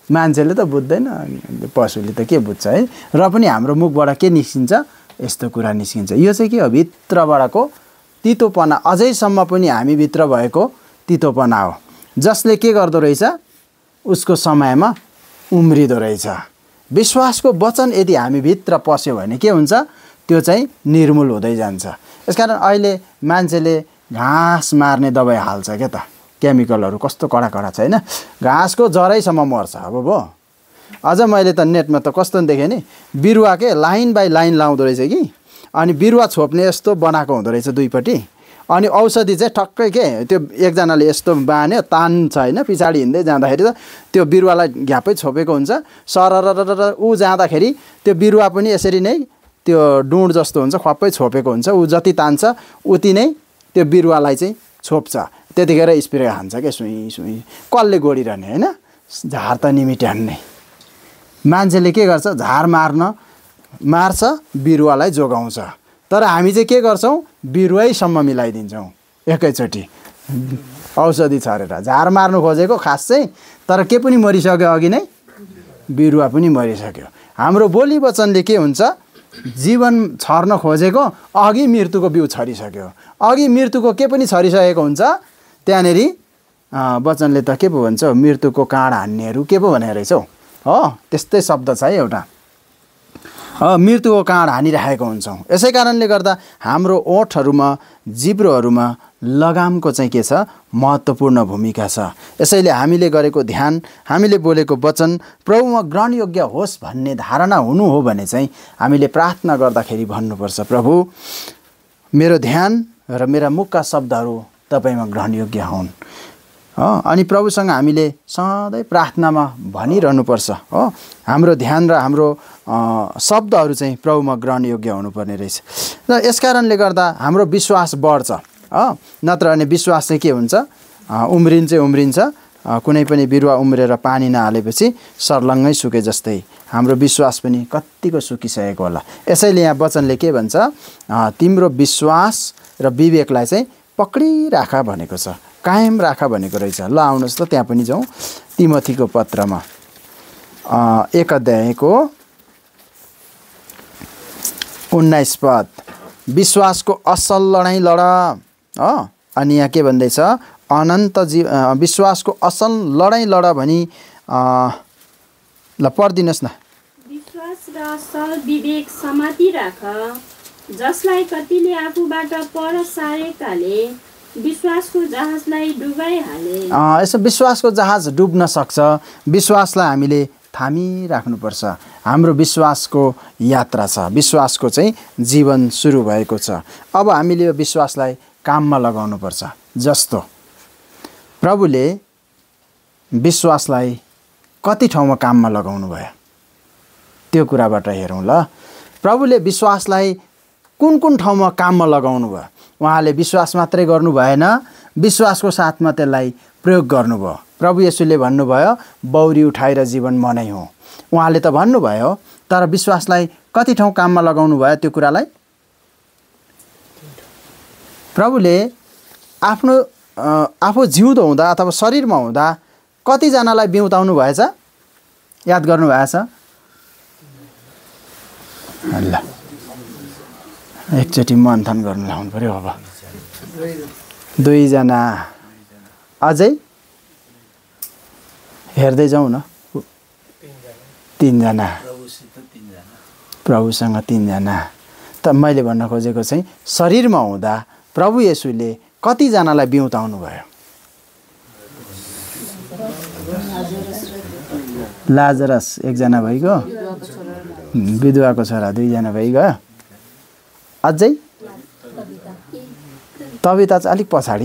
मान्छेले त बुझ्दैन, पशुले त के बुझ्छ है। र पनि हाम्रो मुखबाट के निस्किन्छ, यस्तो कुरा निस्किन्छ। यो चाहिँ के हो, भित्रबाटको तितोपना, अझैसम्म पनि हामीभित्र भएको तितोपना हो, जसले के गर्दो रहेछ, उसको समयमा उम्रिदो रहेछ। विश्वासको वचन यदि हामीभित्र पस्यो भने के हुन्छ, त्यो चाहिँ निर्मूल हुँदै जान्छ। यसकारण अहिले मान्छेले घाँस मार्ने दबाई हाल्छ क्या त, केमिकलहरू कस्तो कडा कडा छ होइन, घाँसको जरैसम्म मर्छ। अब भयो, अझ मैले त नेटमा त कस्तो देखेँ नि, बिरुवा के लाइन बाई लाइन लाउँदो रहेछ कि, अनि बिरुवा छोप्ने यस्तो बनाएको हुँदो रहेछ दुईपट्टि, अनि औषधि चाहिँ ठक्कै के त्यो एकजनाले यस्तो बान्यो तान्छ होइन, पछाडि हिँड्दै जाँदाखेरि त त्यो बिरुवालाई घ्यापै छोपेको हुन्छ, सरर ऊ जाँदाखेरि त्यो बिरुवा पनि यसरी नै त्यो डुँड जस्तो हुन्छ, खप्पै छोपेको हुन्छ, ऊ जति तान्छ उति नै त्यो बिरुवालाई चाहिँ छोप्छ। त्यतिखेर स्प्रे हान्छ क्या, सुई सुई, कसले गोडिरहने होइन, झार त निमिटे हान्ने। मान्छेले के गर्छ, झार मार्न मार्छ, बिरुवालाई जोगाउँछ। तर हामी चाहिँ के गर्छौँ, बिरुवैसम्म मिलाइदिन्छौँ एकैचोटि औषधि छरेर। झार मार्नु खोजेको खास चाहिँ, तर के पनि मरिसक्यो अघि नै, बिरुवा पनि मरिसक्यो। हाम्रो बोली वचनले के हुन्छ, जीवन छर्न खोजेको अघि मृत्युको बिउ छरिसक्यो, अघि मृत्युको के पनि छरिसकेको हुन्छ। त्यहाँनेरि वचनले त के पो भन्छ, मृत्युको काँड हान्नेहरू के पो भनेर रहेछ हौ, हो त्यस्तै शब्द छ है एउटा, मृत्युको काँड हानिरहेको हुन्छौँ। यसै कारणले गर्दा हाम्रो ओठहरूमा, जिब्रोहरूमा लगामको चाहिँ के छ, महत्त्वपूर्ण भूमिका छ। यसैले हामीले गरेको ध्यान, हामीले बोलेको वचन प्रभुमा ग्रहणयोग्य होस् भन्ने धारणा हुनु हो भने चाहिँ हामीले प्रार्थना गर्दाखेरि भन्नुपर्छ, प्रभु मेरो ध्यान र मेरा मुखका शब्दहरू तपाईँमा ग्रहणयोग्य हुन्। अनि प्रभुसँग हामीले सधैँ प्रार्थनामा भनिरहनुपर्छ, हो हाम्रो ध्यान र हाम्रो शब्दहरू चाहिँ प्रभुमा ग्रहणयोग्य हुनुपर्ने रहेछ। र यसकारणले गर्दा हाम्रो विश्वास बढ्छ, नत्र भने विश्वास चाहिँ के हुन्छ, उम्रिन्छ उम्रिन्छ कुनै पनि बिरुवा उम्रेर पानी नहालेपछि सर्लङ्गै सुके जस्तै हाम्रो विश्वास पनि कत्तिको सुकिसकेको होला। यसैले यहाँ वचनले के भन्छ, तिम्रो विश्वास र विवेकलाई चाहिँ पक्रिराख भनेको छ, कायम राख भनेको रहेछ। ल आउनुहोस् त त्यहाँ पनि जाउँ, तिमोथीको पत्रमा एक अध्यायको उन्नाइस पद, विश्वासको असल लडाइँ लड। हो अनि यहाँ के भन्दैछ, अनन्त जी विश्वासको असल लडाइँ लड भनी, ल पढिदिनुहोस् न। विश्वास र असल विवेक समाति राख, जसलाई कतिले आफूबाट पर सारेकाले विश्वासको जहाजलाई डुबाइहाले। यसो विश्वासको जहाज डुब्न सक्छ, विश्वासलाई हामीले थामिराख्नुपर्छ। हाम्रो विश्वासको यात्रा छ, विश्वासको चाहिँ जीवन सुरु भएको छ। अब हामीले यो विश्वासलाई काममा लगाउनुपर्छ। जस्तो प्रभुले विश्वासलाई कति ठाउँमा काममा लगाउनु भयो त्यो कुराबाट हेरौँ ल। प्रभुले विश्वासलाई कुन कुन ठाउँमा काममा लगाउनु भयो। उहाँले विश्वास मात्रै गर्नु भएन, विश्वासको साथमा त्यसलाई प्रयोग गर्नुभयो। प्रभु येशूले भन्नुभयो, बौरी उठाएर जीवन म नै हुँ। उहाँले त भन्नुभयो, तर विश्वासलाई कति ठाउँ काममा लगाउनु भयो त्यो कुरालाई। प्रभुले आफ्नो आफू जिउँदो हुँदा अथवा शरीरमा हुँदा कतिजनालाई बिउताउनु भएछ, याद गर्नु भएछ? ल एकचोटि मन्थन गर्नु लाउनु पऱ्यो। अब दुईजना, अझै हेर्दै जाउँ न, तिनजना, प्रभुसँग तिनजना। त मैले भन्न खोजेको चाहिँ शरीरमा हुँदा प्रभु येशूले कतिजनालाई बिउताउनु भयो? लाजरस एकजना भइगयो, विधवाको छोरा दुईजना भइगयो, अझै तबिता चाहिँ अलिक पछाडि।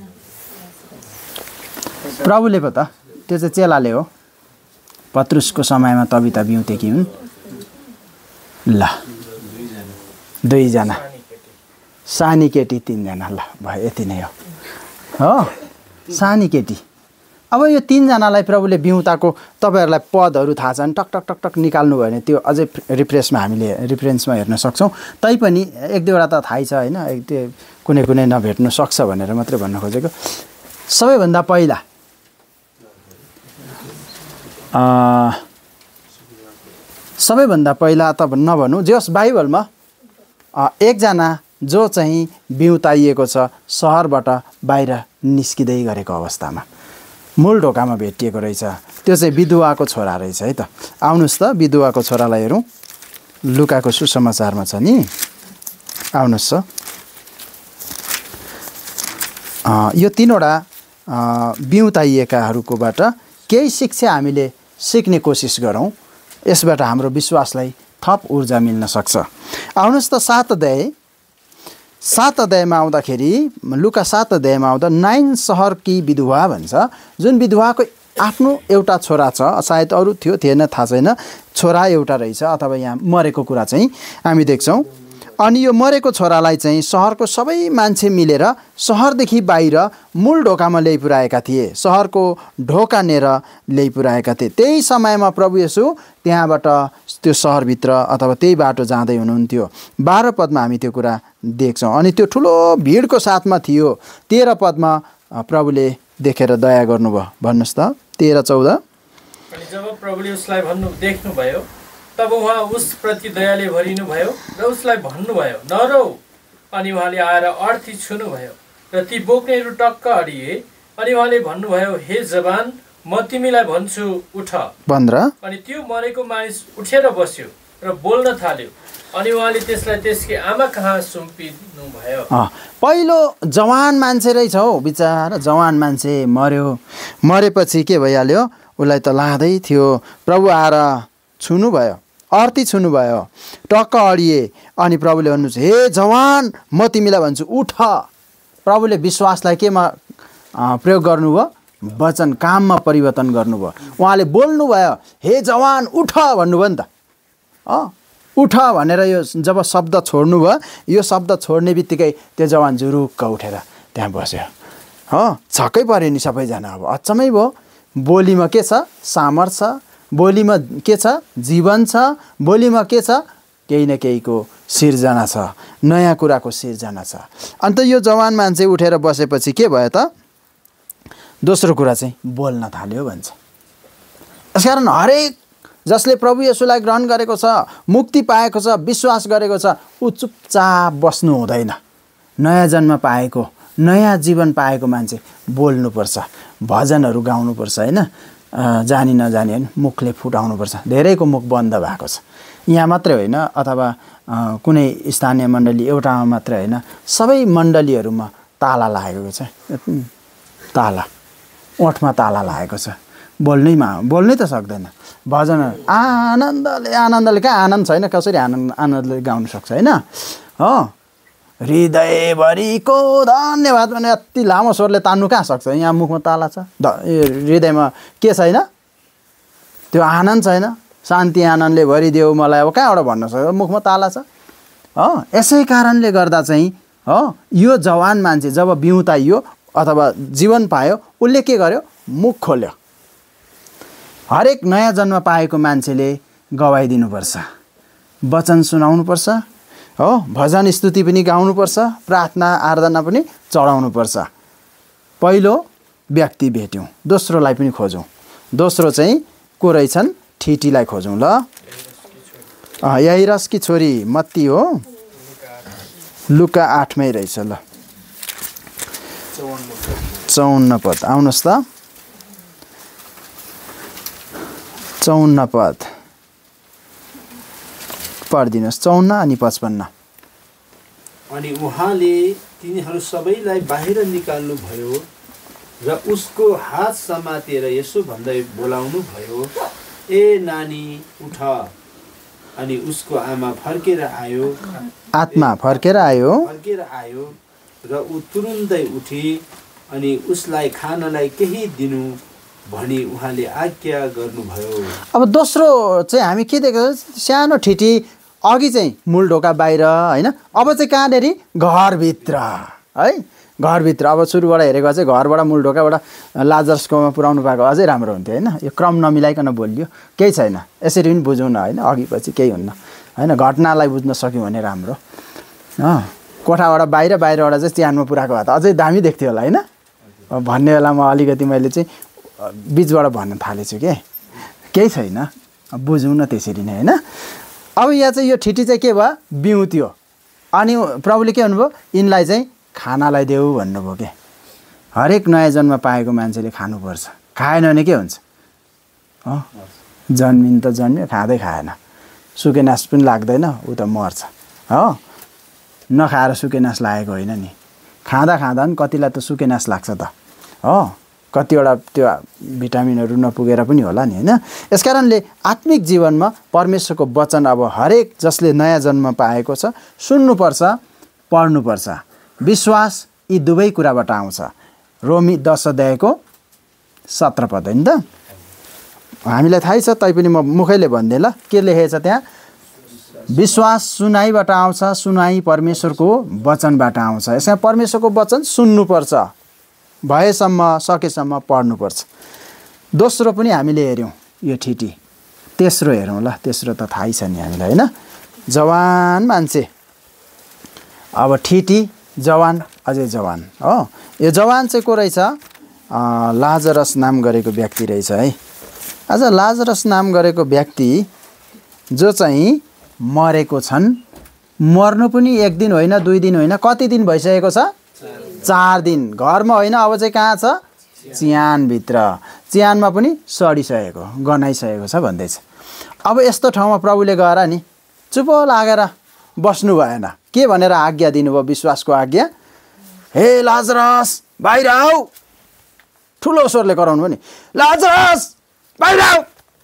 प्रभुले पो त, त्यो चाहिँ चेलाले हो। पत्रुसको समयमा तबिता बिउतेकी हुन्। ल दुईजना, सानी केटी तिनजना। ल भयो, यति नै हो। हो सानी केटी। अब यो तिनजनालाई प्रभुले बिउताको तपाईँहरूलाई पदहरू थाहा छन्, टक टक टक टक निकाल्नु भयो भने त्यो अझै रिफ्रेसमा हामीले रिफरेन्समा हेर्न सक्छौँ। तैपनि एक दुईवटा त थाहै छ होइन, एक त्यो कुनै कुनै नभेट्नु सक्छ भनेर मात्रै भन्न खोजेको। सबैभन्दा पहिला सबैभन्दा पहिला त नभनौँ जे होस् बाइबलमा एकजना जो चाहिँ बिउताइएको छ सहरबाट बाहिर निस्किँदै गरेको अवस्थामा मूल ढोकामा भेटिएको रहेछ। त्यो चाहिँ विधुवाको छोरा रहेछ है त। आउनुहोस् त विधुवाको छोरालाई हेरौँ। लुकाको सुसमाचारमा छ नि, आउनुहोस् त। यो तिनवटा बिउताइएकाहरूकोबाट केही शिक्षा हामीले सिक्ने कोसिस गरौँ। यसबाट हाम्रो विश्वासलाई थप ऊर्जा मिल्न सक्छ। आउनुहोस् त सात अध्याय सात अध्यायमा आउँदाखेरि लुका सात अध्यायमा आउँदा नाइन सहरकी विधवा भन्छ, जुन विधवाको आफ्नो एउटा छोरा छ, सायद अरू थियो थिएन थाहा छैन, छोरा एउटा रहेछ अथवा यहाँ मरेको कुरा चाहिँ हामी देख्छौँ। अनि यो मरेको छोरालाई चाहिँ सहरको सबै मान्छे मिलेर सहरदेखि बाहिर मूल ढोकामा ल्याइपुर्याएका थिए, सहरको ढोकानेर ल्याइपुर्याएका थिए। त्यही समयमा प्रभु येशू त्यहाँबाट त्यो सहरभित्र अथवा त्यही बाटो जाँदै हुनुहुन्थ्यो। बाह्र पदमा हामी त्यो कुरा देख्छौँ। अनि त्यो ठुलो भिडको साथमा थियो। तेह्र पदमा प्रभुले देखेर दया गर्नुभयो। भन्नुहोस् त तेह्र चौध। अनि जब प्रभुले उसलाई भन्नु देख्नुभयो तब उहाँ उसप्रति दयाले भरिनु भयो र उसलाई भन्नुभयो नरौ। अनि उहाँले आएर अर्थी छुनुभयो र ती बोक्नेहरू टक्क अडिए। अनि उहाँले भन्नुभयो हे जवान, म तिमीलाई भन्छु उठ। पन्ध्र। अनि त्यो मरेको मानिस उठेर बस्यो र बोल्न थाल्यो। अनि उहाँले त्यसलाई त्यसकी आमा कहाँ सुम्पिनु भयो। पहिलो जवान मान्छे रहेछ हौ, बिचारा जवान मान्छे मर्यो। मरेपछि के भइहाल्यो, उसलाई त लाँदै थियो। प्रभु आएर छुनुभयो, अर्थी छुनुभयो, टक्क अडिए। अनि प्रभुले भन्नुहुन्छ हे जवान, म तिमीलाई भन्छु उठ। प्रभुले विश्वासलाई केमा प्रयोग गर्नुभयो, वचन काममा परिवर्तन गर्नुभयो। उहाँले बोल्नुभयो हे जवान उठ भन्नुभयो नि त। अँ उठ भनेर यो जब शब्द छोड्नुभयो, यो शब्द छोड्ने बित्तिकै त्यो जवान जुरुक्क उठेर त्यहाँ बस्यो। हो छक्कै पऱ्यो नि सबैजना। अब अचम्मै भयो। बोलीमा के छ, सामर्थ्य छ। बोलीमा के छ, जीवन छ। बोलीमा के छ, केही न केहीको सिर्जना छ, नयाँ कुराको सिर्जना छ। अन्त यो जवान मान्छे उठेर बसेपछि के भयो त, दोस्रो कुरा चाहिँ बोल्न थाल्यो भन्छ। यसकारण हरेक जसले प्रभु येशूलाई ग्रहण गरेको छ, मुक्ति पाएको छ, विश्वास गरेको छ, ऊ चुपचाप बस्नु हुँदैन। नयाँ जन्म पाएको, नयाँ जीवन पाएको मान्छे बोल्नुपर्छ, भजनहरू गाउनुपर्छ होइन, जानी नजानी होइन, मुखले फुटाउनुपर्छ। धेरैको मुख बन्द भएको छ। यहाँ मात्रै होइन अथवा कुनै स्थानीय मण्डली एउटामा मात्रै होइन, सबै मण्डलीहरूमा ताला लागेको छ। ताला ओठमा ताला लागेको छ। बोल्नैमा बोल्नै त सक्दैन। भजन आनन्दले आनन्दले कहाँ आनन्द छैन, कसरी आनन्द आनन्दले गाउन सक्छ होइन। हो हृदयभरिको धन्यवाद भने यति लामो स्वरले तान्नु कहाँ सक्छ। यहाँ मुखमा ताला छ, हृदयमा के छैन, त्यो आनन्द छैन। शान्ति आनन्दले भरिदेऊ मलाई, अब कहाँबाट भन्न सक्छ, मुखमा ताला छ। हो यसै कारणले गर्दा चाहिँ हो यो जवान मान्छे जब बिउताइयो अथवा जीवन पायो, उसले के गर्यो, मुख खोल्यो। हरेक नयाँ जन्म पाएको मान्छेले गवाई दिनुपर्छ, वचन सुनाउनुपर्छ, हो भजन स्तुति पनि गाउनुपर्छ, प्रार्थना आराधना पनि चढाउनुपर्छ। पहिलो व्यक्ति भेट्यौँ, दोस्रोलाई पनि खोजौँ। दोस्रो चाहिँ को रहेछन्, ठिटीलाई खोजौँ ल। याइरसकी छोरी मत्ती हो, लुका आठमै रहेछ ल, चौन्न पद। आउनुहोस् त चौन्न पद पढिदिनुहोस्, चौन्न अनि पचपन्न। अनि उहाँले तिनीहरू सबैलाई बाहिर निकाल्नुभयो र उसको हात समातेर यसो भन्दै बोलाउनु भयो, ए नानी उठ। अनि उसको आमा फर्केर आयो, आत्मा फर्केर आयो फर्केर आयो र ऊ तुरुन्तै उठी। अनि उसलाई खानलाई केही दिनु भनी उहाँले आज्ञा गर्नुभयो। अब दोस्रो चाहिँ हामी के देख्छौँ, सानो ठिटी अघि चाहिँ मूल ढोका बाहिर होइन, अब चाहिँ कहाँनिर, घरभित्र है, घरभित्र। अब सुरुबाट हेरेको चाहिँ घरबाट मूल ढोकाबाट लाजरसकोमा पुऱ्याउनु पाएको अझै राम्रो हुन्थ्यो होइन। यो क्रम नमिलाइकन बोलियो, केही छैन, यसरी पनि बुझौँ न होइन, अघि पछि केही हुन्न होइन, घटनालाई बुझ्न सक्यौँ भने राम्रो। कोठाबाट बाहिर, बाहिरबाट चाहिँ च्यानमा पुऱ्याएको भए त अझै दामी देख्थ्यो होला होइन। भन्ने बेलामा अलिकति मैले चाहिँ बिचबाट भन्न थालेछु के, केही छैन, बुझौँ न त्यसरी नै होइन। अब यहाँ चाहिँ यो ठिटी चाहिँ के भयो, बिउत्यो। अनि प्रभुले के भन्नुभयो, यिनलाई चाहिँ खानालाई देऊ भन्नुभयो के। हरेक नयाँ जन्म पाएको मान्छेले खानुपर्छ, खाएन भने के हुन्छ, हो जन्मिन त जन्मियो, खाँदै खाएन सुकेनास पनि लाग्दैन, ऊ त मर्छ हो। नखाएर सुकेनास लागेको होइन नि, खाँदा खाँदा पनि कतिलाई त सुकेनास लाग्छ त हो, कतिवटा त्यो भिटामिनहरू नपुगेर पनि होला नि होइन। यस कारणले आत्मिक जीवनमा परमेश्वरको वचन अब हरेक जसले नयाँ जन्म पाएको छ सुन्नुपर्छ, पढ्नुपर्छ। विश्वास यी दुवै कुराबाट आउँछ। रोमी दश अध्यायको सत्र पद होइन त, हामीलाई थाहै छ, तैपनि म मुखैले भन्दै ल के लेखेको छ त्यहाँ, विश्वास सुनाइबाट आउँछ, सुनाइ परमेश्वरको वचनबाट आउँछ। यसमा परमेश्वरको वचन सुन्नुपर्छ, भएसम्म सकेसम्म पढ्नुपर्छ। दोस्रो पनि हामीले हेऱ्यौँ यो ठिटी, तेस्रो हेरौँ ल, तेस्रो त थाहै छ नि हामीलाई होइन। जवान मान्छे, अब ठिटी जवान अझै जवान हो। यो जवान चाहिँ को रहेछ, लाजरस नाम गरेको व्यक्ति रहेछ है। आज लाजरस नाम गरेको व्यक्ति जो चाहिँ मरेको छन्, मर्नु पनि एक दिन होइन, दुई दिन होइन, कति दिन भइसकेको छ, चार दिन। घरमा होइन, अब चाहिँ कहाँ छ, चिहानभित्र, चिहानमा पनि सडिसकेको, गनाइसकेको छ भन्दैछ। अब यस्तो ठाउँमा प्रभुले गएर नि चुप लागेर बस्नु भएन, के भनेर आज्ञा दिनुभयो, विश्वासको आज्ञा, हे लाजरस बाहिर आऊ, ठुलो स्वरले कराउनु नि, लाजरस बाहिर आऊ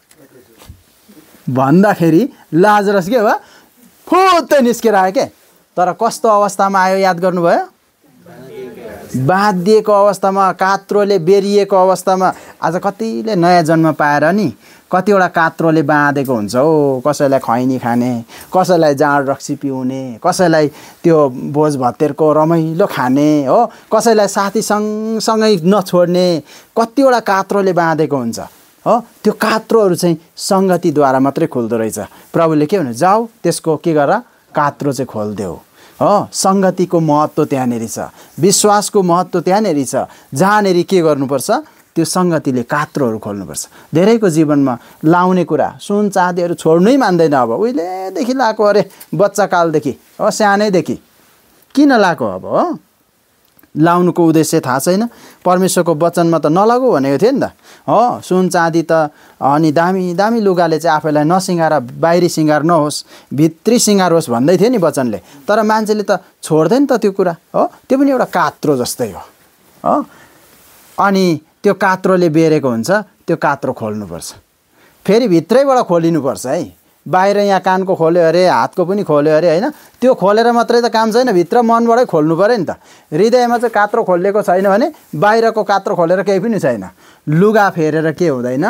भन्दाखेरि लाजरस के भयो, फुत्तै निस्केर आयो के। तर कस्तो अवस्थामा आयो याद गर्नुभयो, बाँधिएको अवस्थामा, कात्रोले बेरिएको अवस्थामा। आज कतिले नयाँ जन्म पाएर नि कतिवटा कात्रोले बाँधेको हुन्छ हो, कसैलाई खैनी खाने, कसैलाई जाँड रक्सी पिउने, कसैलाई त्यो भोज भत्तेरको रमाइलो खाने हो, कसैलाई साथी सँगसँगै नछोड्ने, कतिवटा कात्रोले बाँधेको हुन्छ हो। त्यो कात्रोहरू चाहिँ सङ्गतिद्वारा मात्रै खोल्दो रहेछ। प्रभुले के भन्नु, जाऊ त्यसको के गर, कात्रो चाहिँ खोलिदेऊ हो। सङ्गतिको महत्त्व त्यहाँनिर छ, विश्वासको महत्त्व त्यहाँनिर छ, जहाँनिर के गर्नुपर्छ, त्यो सङ्गतिले कात्रोहरू खोल्नुपर्छ। धेरैको जीवनमा लाउने कुरा सुन चाँदीहरू छोड्नै मान्दैन। अब उहिलेदेखि लाएको अरे, बच्चाकालदेखि हो, सानैदेखि किन लाएको अब हो, लाउनुको उद्देश्य थाहा छैन। परमेश्वरको वचनमा त नलागु भनेको थियो नि त हो। सुन चाँदी त अनि दामी दामी लुगाले चाहिँ आफैलाई नसिँगार, बाहिरी सिँगार नहोस्, भित्री सिँगार होस् भन्दै थियो नि वचनले। तर मान्छेले त छोड्दैन त त्यो कुरा हो। त्यो पनि एउटा कात्रो जस्तै हो हो। अनि त्यो कात्रोले बेरेको हुन्छ, त्यो कात्रो खोल्नुपर्छ, फेरि भित्रैबाट खोलिनुपर्छ है। बाहिर यहाँ कानको खोल्यो अरे, हातको पनि खोल्यो अरे होइन, त्यो खोलेर मात्रै त काम छैन, भित्र मनबाटै खोल्नु पऱ्यो नि त। हृदयमा चाहिँ कात्रो खोलिएको छैन भने बाहिरको कात्रो खोलेर केही पनि छैन। लुगा फेरेर के हुँदैन,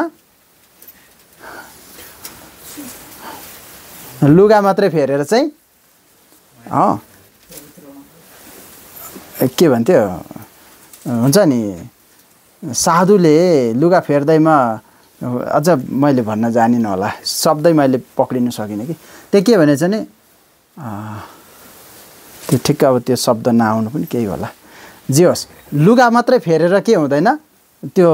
लुगा मात्रै फेरेर चाहिँ अँ के भन्थ्यो हुन्छ नि, साधुले लुगा फेर्दैमा, अझ मैले भन्न जानिनँ होला, शब्दै मैले पक्रिनु सकिनँ कि। त्यो के भनेछ नि, त्यो ठिक्क अब त्यो शब्द नआउनु पनि केही होला, जे होस्, लुगा मात्रै फेरेर के हुँदैन, त्यो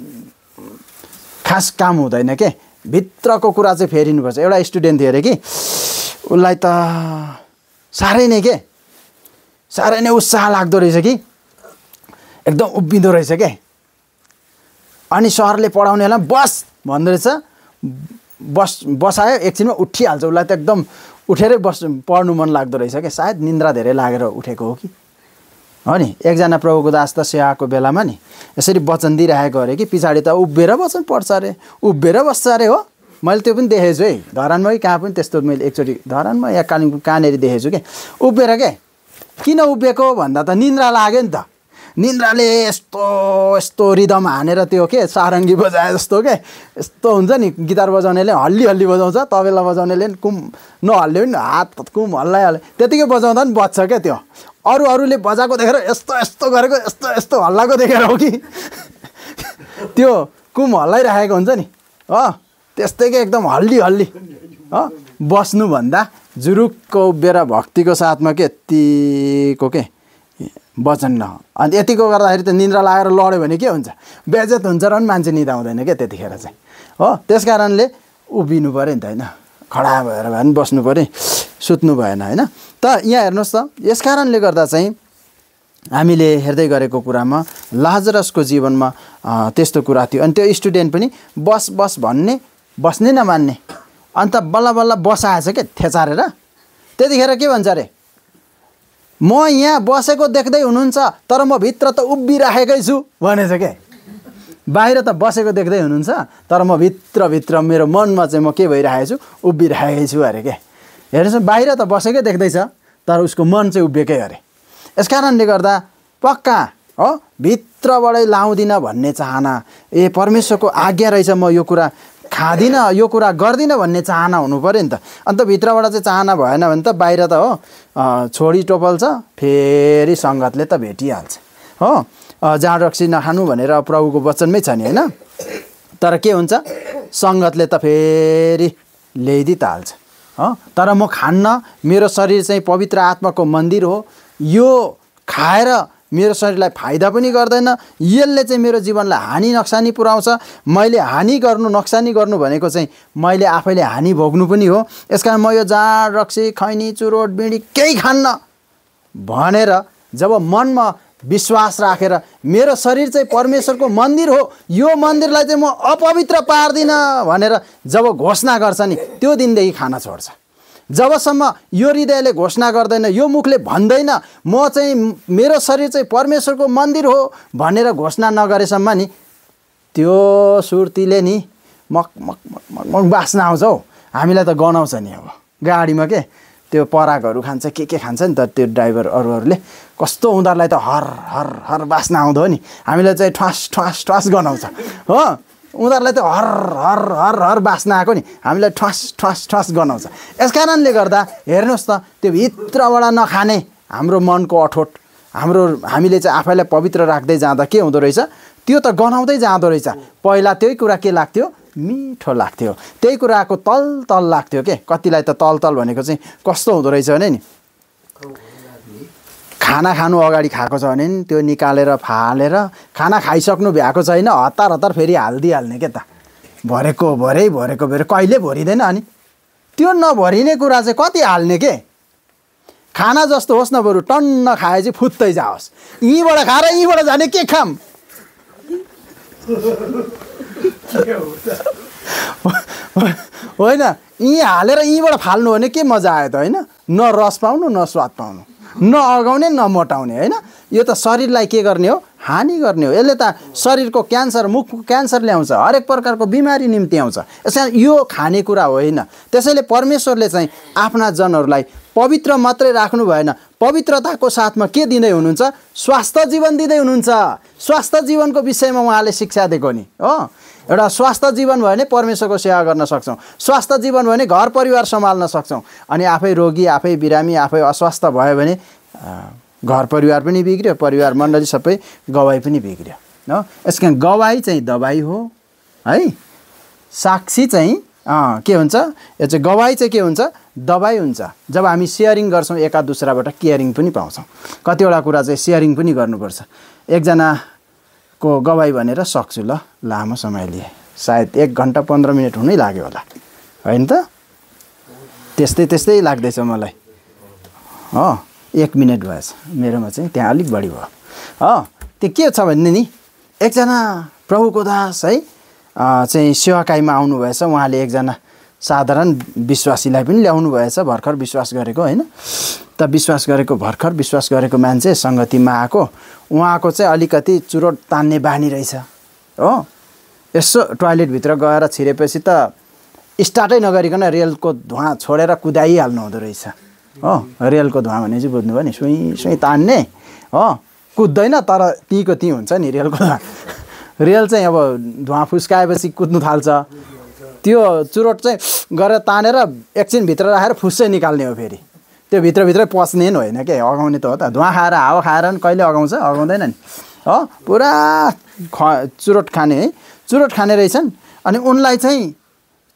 खास काम हुँदैन के, भित्रको कुरा चाहिँ फेरिनुपर्छ। एउटा स्टुडेन्ट थियो अरे कि, उसलाई त साह्रै नै के, साह्रै नै उत्साह लाग्दो रहेछ कि, एकदम उभिँदो रहेछ के। अनि सरले पढाउनेलाई बस भन्दो रहेछ, बस बसायो, एकछिनमा उठिहाल्छ, उसलाई त एकदम उठेरै बस पढ्नु मन लाग्दो रहेछ क्या। सायद निन्द्रा धेरै लागेर उठेको हो कि हो नि। एकजना प्रभुको दास त सेवाको बेलामा नि यसरी वचन दिइरहेको अरे कि, पछाडि त उभिएर वचन पढ्छ अरे, उभिएर बस्छ अरे हो। मैले त्यो पनि देखेको छु है, धरानमा कि कहाँ पनि त्यस्तो, मैले एकचोटि धरानमा या कालिम्पोङ कहाँनिर देखेको छु कि, उभिएर के। किन उभिएको भन्दा त निन्द्रा लाग्यो नि त, निन्द्राले यस्तो यस्तो रिदम हानेर त्यो के सारङ्गी बजाए जस्तो के, यस्तो हुन्छ नि, गिटार बजाउनेले हल्ली हल्ली बजाउँछ, तबेला बजाउनेले कुम नहल्लियो नि, हात कुम हल्लाइहाल्यो, त्यतिकै बजाउँदा पनि बज्छ क्या त्यो। अरू अरूले बजाएको देखेर यस्तो यस्तो गरेको, यस्तो यस्तो हल्लाएको देखेर हो कि त्यो कुम हल्लाइराखेको हुन्छ नि हो, त्यस्तै के एकदम हल्ली हल्ली हो। बस्नुभन्दा जुरुक्क उभिएर भक्तिको साथमा के यत्तिको के वचन न, अनि यतिको गर्दाखेरि त निन्द्रा लागेर लड्यो भने के हुन्छ, बेजेत हुन्छ र पनि मान्छे निदाउँदैन क्या त्यतिखेर चाहिँ हो त्यस कारणले उभिनु पऱ्यो नि त होइन खडा भएर भए पनि बस्नु पऱ्यो सुत्नु भएन होइन त यहाँ हेर्नुहोस् त यस कारणले गर्दा चाहिँ हामीले हेर्दै गरेको कुरामा लाजरसको जीवनमा त्यस्तो कुरा थियो अनि त्यो स्टुडेन्ट पनि बस बस भन्ने बस्नै नमान्ने अन्त बल्ल बल्ल बसाएछ क्या थेचारेर त्यतिखेर के भन्छ अरे म यहाँ बसेको देख्दै हुनुहुन्छ तर म भित्र त उभिराखेकै छु भनेछ क्या बाहिर त बसेको देख्दै हुनुहुन्छ तर म भित्रभित्र मेरो मनमा चाहिँ म के भइरहेको छु उभिराखेकै छु अरे क्या हेर्नुहोस् बाहिर त बसेकै देख्दैछ तर उसको मन चाहिँ उभिएकै अरे यस कारणले गर्दा पक्का हो भित्रबाटै लाउँदिनँ भन्ने चाहना ए परमेश्वरको आज्ञा रहेछ म यो कुरा खाँदिनँ यो कुरा गर्दिनँ भन्ने चाहना हुनु पऱ्यो नि त अन्त भित्रबाट चाहिँ चाहना भएन भने त बाहिर त हो छोडी टोपल्छ फेरि सङ्गतले त भेटिहाल्छ हो जाँड रक्सी नखानु भनेर प्रभुको वचनमै छ नि होइन तर के हुन्छ सङ्गतले त फेरि ल्याइदिइ त हाल्छ हो तर म खान्न मेरो शरीर चाहिँ पवित्र आत्माको मन्दिर हो यो खाएर मेरो शरीरलाई फाइदा पनि गर्दैन यसले चाहिँ मेरो जीवनलाई हानि नोक्सानी पुर्याउँछ मैले हानि गर्नु नोक्सानी गर्नु भनेको चाहिँ मैले आफैले हानि भोग्नु पनि हो यसकारण म यो जाँड रक्सी खैनी चुरोट बिडी केही खान्न भनेर जब मनमा विश्वास राखेर मेरो शरीर चाहिँ परमेश्वरको मन्दिर हो यो मन्दिरलाई चाहिँ म अपवित्र पार्दिनँ भनेर जब घोषणा गर्छ नि त्यो दिनदेखि खाना छोड्छ जबसम्म यो हृदयले घोषणा गर्दैन यो मुखले भन्दैन म चाहिँ मेरो शरीर चाहिँ परमेश्वरको मन्दिर हो भनेर घोषणा नगरेसम्म नि त्यो सुर्तीले नि मक मक मक मक बास्न आउँछ हौ हामीलाई त गनाउँछ नि अब गाडीमा के त्यो परागहरू खान्छ के के खान्छ नि त त्यो ड्राइभर अरूहरूले कस्तो उनीहरूलाई त हर हर हर बास्न आउँदो नि हामीलाई चाहिँ ठ्वास ठ्वास ठ्वास गनाउँछ हो उनीहरूलाई त हर हर हर हर बास्न आएको नि हामीलाई ठ्वास ठ्वास ठ्वास गनाउँछ यस कारणले गर्दा हेर्नुहोस् त त्यो भित्रबाट नखाने हाम्रो मनको अठोट हाम्रो हामीले चाहिँ आफैलाई पवित्र राख्दै जाँदा के हुँदो रहेछ त्यो त गनाउँदै जाँदो रहेछ पहिला त्यही कुरा के लाग्थ्यो मिठो लाग्थ्यो त्यही कुराको तल तल लाग्थ्यो के कतिलाई त तल तल भनेको चाहिँ कस्तो हुँदो रहेछ भने नि खाना खानु अगाडि खाएको छ भने नि त्यो निकालेर फालेर खाना खाइसक्नु भएको छैन हतार हतार फेरि हालिदिइहाल्ने के त भरेको भरे भरेको भरे कहिले भरिँदैन अनि त्यो नभरिने कुरा चाहिँ कति हाल्ने के खाना जस्तो होस् न बरु टन्न खाए चाहिँ फुत्तै जाओस् यहीँबाट खाएर यहीँबाट जाने के खाम होइन यहीँ हालेर यहीँबाट फाल्नु भने के मजा आयो त होइन न रस पाउनु न स्वाद पाउनु न अगाउने न मोटाउने होइन यो त शरीरलाई के गर्ने हो हानि गर्ने हो यसले त शरीरको क्यान्सर मुखको क्यान्सर ल्याउँछ हरेक प्रकारको बिमारी निम्ति आउँछ यसमा यो खानेकुरा होइन त्यसैले परमेश्वरले चाहिँ आफ्ना जनहरूलाई पवित्र मात्रै राख्नु भएन पवित्रताको साथमा के दिँदै हुनुहुन्छ स्वास्थ्य जीवन दिँदै हुनुहुन्छ स्वास्थ्य जीवनको विषयमा उहाँले शिक्षा दिएको नि हो एउटा स्वास्थ्य जीवन भयो भने परमेश्वरको सेवा गर्न सक्छौँ स्वास्थ्य जीवन भयो भने घर परिवार सम्हाल्न सक्छौँ अनि आफै रोगी आफै बिरामी आफै अस्वस्थ भयो भने घर परिवार पनि बिग्रियो परिवार मण्डली सबै गवाई पनि बिग्रियो हो यसको गवाई चाहिँ दबाई हो है साक्षी चाहिँ के हुन्छ यो चाहिँ गवाई चाहिँ के हुन्छ दबाई हुन्छ जब हामी सेयरिङ गर्छौँ एका दुसराबाट केयरिङ पनि पाउँछौँ कतिवटा कुरा चाहिँ सेयरिङ पनि गर्नुपर्छ एकजनाको गवाई भनेर सक्छु ल लामो समय लिए सायद एक घन्टा पन्ध्र मिनट हुनै लाग्यो होला होइन त त्यस्तै त्यस्तै लाग्दैछ मलाई हो एक मिनट भएछ मेरोमा चाहिँ त्यहाँ अलिक बढी भयो हो त्यो के छ भने नि एकजना प्रभुको दास है चाहिँ सेवाकाईमा आउनुभएछ उहाँले एकजना साधारण विश्वासीलाई पनि ल्याउनु भएछ भर्खर विश्वास गरेको होइन त विश्वास गरेको भर्खर विश्वास गरेको मान्छे सङ्गतिमा आएको उहाँको चाहिँ अलिकति चुरोट तान्ने बानी रहेछ हो यसो टोयलेटभित्र गएर छिरेपछि त स्टार्टै नगरिकन रेलको धुवा छोडेर कुदाइहाल्नु हुँदो रहेछ हो रेलको धुवा भने चाहिँ बुझ्नुभयो नि सुई सुई तान्ने हो कुद्दैन तर तीको ती हुन्छ नि रेलको धुवा रेल चाहिँ अब धुवा फुस्काएपछि कुद्नु थाल्छ त्यो चुरोट चाहिँ गरेर तानेर एकछिनभित्र राखेर फुस्सै निकाल्ने हो फेरि त्यो भित्रभित्रै पस्ने होइन के अगाउने त हो त धुवा खाएर हावा खाएर पनि कहिले अगाउँछ अगाउँदैन नि हो पुरा ख चुरोट खाने है चुरोट खाने रहेछन् अनि उनलाई चाहिँ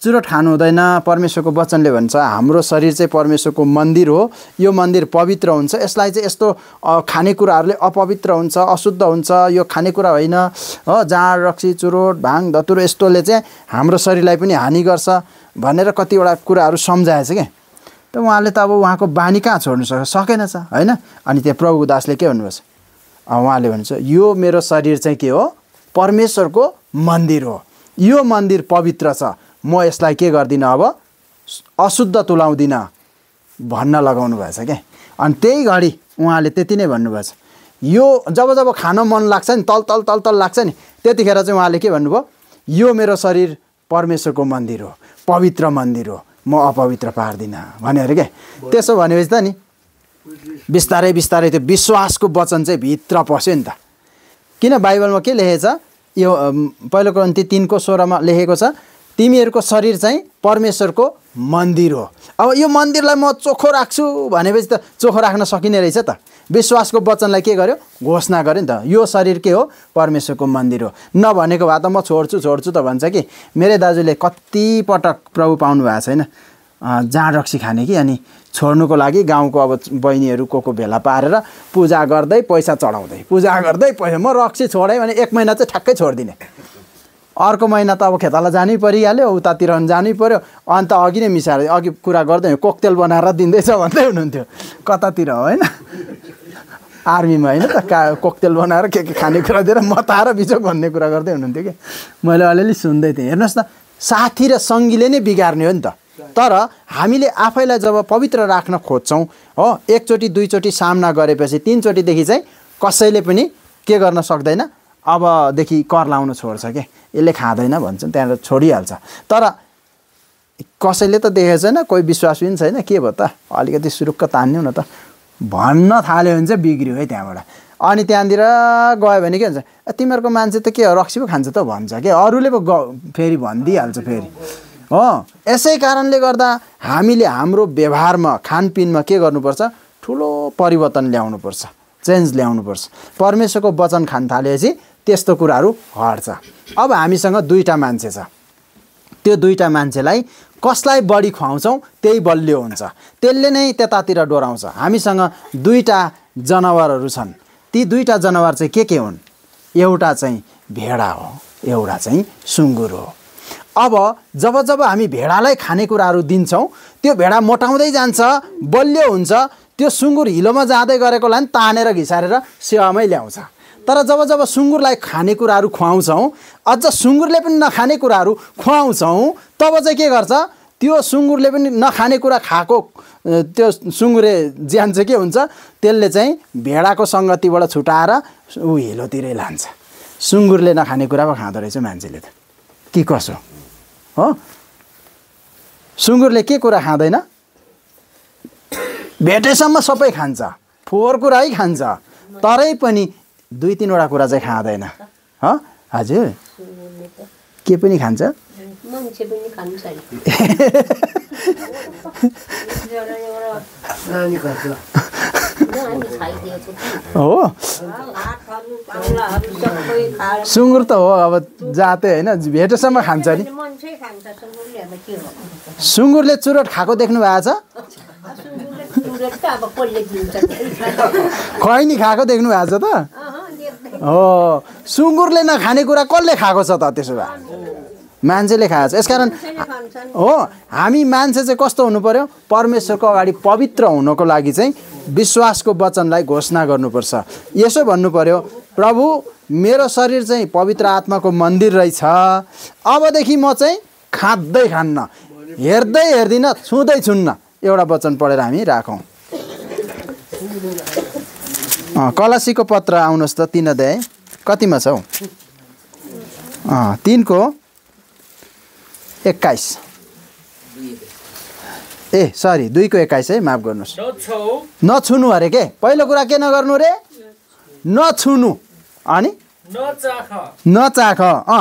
चुरोट खानु हुँदैन। परमेश्वरको वचनले भन्छ हाम्रो शरीर चाहिँ परमेश्वरको मन्दिर हो, यो मन्दिर पवित्र हुन्छ, यसलाई चाहिँ यस्तो खानेकुराहरूले अपवित्र हुन्छ, अशुद्ध हुन्छ, यो खानेकुरा होइन हो, जाँड रक्सी चुरोट भाङ धतुरो यस्तोले चाहिँ हाम्रो शरीरलाई पनि हानि गर्छ भनेर कतिवटा कुराहरू सम्झाएछ क्या। त उहाँले त अब उहाँको बानी कहाँ छोड्नु सक्छ, सकेन छ होइन। अनि त्यहाँ प्रभु दासले के भन्नुभएछ, उहाँले भन्छ यो मेरो शरीर चाहिँ के हो, परमेश्वरको मन्दिर हो, यो मन्दिर पवित्र छ, म यसलाई के गर्दिनँ अब अशुद्ध तुलाउँदिनँ भन्न लगाउनु भएछ क्या। अनि त्यही घडी उहाँले त्यति नै भन्नुभएछ। यो जब जब खान मन लाग्छ नि, तल तल तल तल लाग्छ नि, त्यतिखेर चाहिँ उहाँले के भन्नुभयो, यो मेरो शरीर परमेश्वरको मन्दिर हो, पवित्र मन्दिर हो, म अपवित्र पार्दिनँ भने अरे क्या। त्यसो भनेपछि त नि बिस्तारै बिस्तारै त्यो विश्वासको वचन चाहिँ भित्र पस्यो नि त। किन बाइबलमा के लेखेको छ, यो पहिलो कोरिन्थी तीनको सोह्रमा लेखेको छ, तिमीहरूको शरीर चाहिँ परमेश्वरको मन्दिर हो। अब यो मन्दिरलाई म चोखो राख्छु भनेपछि त चोखो राख्न सकिने रहेछ त। विश्वासको वचनलाई के गर्यो, घोषणा गर्यो नि त, यो शरीर के हो, परमेश्वरको मन्दिर हो। नभनेको भए त म छोड्छु छोड्छु त भन्छ कि। मेरै दाजुले कति पटक प्रभु पाउनु भएको छैन, जाँड रक्सी खाने कि, अनि छोड्नुको लागि गाउँको अब बहिनीहरू को को भेला पारेर पूजा गर्दै पैसा चढाउँदै पूजा गर्दै पैसा, म रक्सी छोडेँ भने एक महिना चाहिँ ठ्याक्कै छोडिदिने, अर्को महिना त अब खेताला जानै परिहाल्यो, उतातिर जानै पर्यो, अन्त अघि नै मिसाएर अघि कुरा गर्दै कोकतेल बनाएर दिँदैछ भन्दै हुनुहुन्थ्यो कतातिर होइन, आर्मीमा होइन त, का कोकतेल बनाएर के के खानेकुरा दिएर मताएर बिचो भन्ने कुरा गर्दै हुनुहुन्थ्यो कि। मैले अलिअलि सुन्दै थिएँ। हेर्नुहोस् त, साथी र सङ्गीले नै बिगार्ने हो नि त। तर हामीले आफैलाई जब पवित्र राख्न खोज्छौँ हो, एकचोटि दुईचोटि सामना गरेपछि तिनचोटिदेखि चाहिँ कसैले पनि के गर्न सक्दैन, अबदेखि कर लाउनु छोड्छ के, यसले खाँदैन भन्छन्, त्यहाँबाट छोडिहाल्छ। तर कसैले त देखेको छैन, कोही विश्वास पनि छैन, के भयो त अलिकति सुरुक्क तान्यौ न त भन्न थाल्यो भने चाहिँ बिग्रियो है त्यहाँबाट। अनि त्यहाँनिर गयो भने के हुन्छ, तिमीहरूको मान्छे त के हो रक्सी पो खान्छ त भन्छ क्या, अरूले पो ग फेरि भनिदिइहाल्छ फेरि हो। यसै कारणले गर्दा हामीले हाम्रो व्यवहारमा खानपिनमा के गर्नुपर्छ, ठुलो परिवर्तन ल्याउनुपर्छ, चेन्ज ल्याउनुपर्छ। परमेश्वरको वचन खान थालेपछि त्यस्तो कुराहरू हट्छ। अब हामीसँग दुईवटा मान्छे छ, त्यो दुईवटा मान्छेलाई कसलाई बढी खुवाउँछौँ त्यही बलियो हुन्छ, त्यसले नै त्यतातिर डोराउँछ। हामीसँग दुईवटा जनावरहरू छन्, ती दुईवटा जनावर चाहिँ के के हुन्, एउटा चाहिँ भेडा हो, एउटा चाहिँ सुँगुर हो। अब जब जब हामी भेडालाई खानेकुराहरू दिन्छौँ त्यो भेडा मोटाउँदै जान्छ, बलियो हुन्छ, त्यो सुँगुर हिलोमा जाँदै गरेकोलाई पनि तानेर घिसारेर सेवामै ल्याउँछ। तर जब जब सुँगुरलाई खानेकुराहरू खुवाउँछौँ, अझ सुँगुरले पनि नखाने कुराहरू खुवाउँछौँ, तब चाहिँ के गर्छ, त्यो सुँगुरले पनि नखाने कुरा खाएको त्यो सुँगुरे ज्यान चाहिँ के हुन्छ, त्यसले चाहिँ भेडाको सङ्गतिबाट छुटाएर ऊ हिलोतिरै लान्छ। सुँगुरले नखाने कुरा पो खाँदो रहेछ मान्छेले त, के कसो हो। सुँगुरले के कुरा खाँदैन, भेटेसम्म सबै खान्छ, फोहोर कुरै खान्छ, तरै पनि दुई तिनवटा कुरा चाहिँ खाँदैन हो। हजुर के पनि खान्छ, मान्छे पनि खान्छ हो। सुँगुर त हो अब जाते होइन, भेटेसम्म खान्छ नि। सुँगुरले चुरोट खाएको देख्नु भएको छ, खैनी खाएको देख्नु भएको छ त हो। सुँगुरले नखाने कुरा कसले खाएको छ त, त्यसो भए मान्छेले खाएको छ। यसकारण हो हामी मान्छे चाहिँ कस्तो हुनु पर्यो, परमेश्वरको अगाडि पवित्र हुनको लागि चाहिँ विश्वासको वचनलाई घोषणा गर्नुपर्छ। यसो भन्नु पर्यो, प्रभु मेरो शरीर चाहिँ पवित्र आत्माको मन्दिर रहेछ, अबदेखि म चाहिँ खाँदै खान्न, हेर्दै हेर्दिनँ, छुँदै छुन्न, एउटा वचन पढेर हामी राखौँ। कलसीको पत्र आउनुहोस् त, तीन अध्याय कतिमा छ हौ, तिनको एक्काइस, ए सरी दुईको एक्काइस है, माफ गर्नुहोस्। नछुनु अरे के, पहिलो कुरा के नगर्नु रे, नछुनु, अनि नचाख,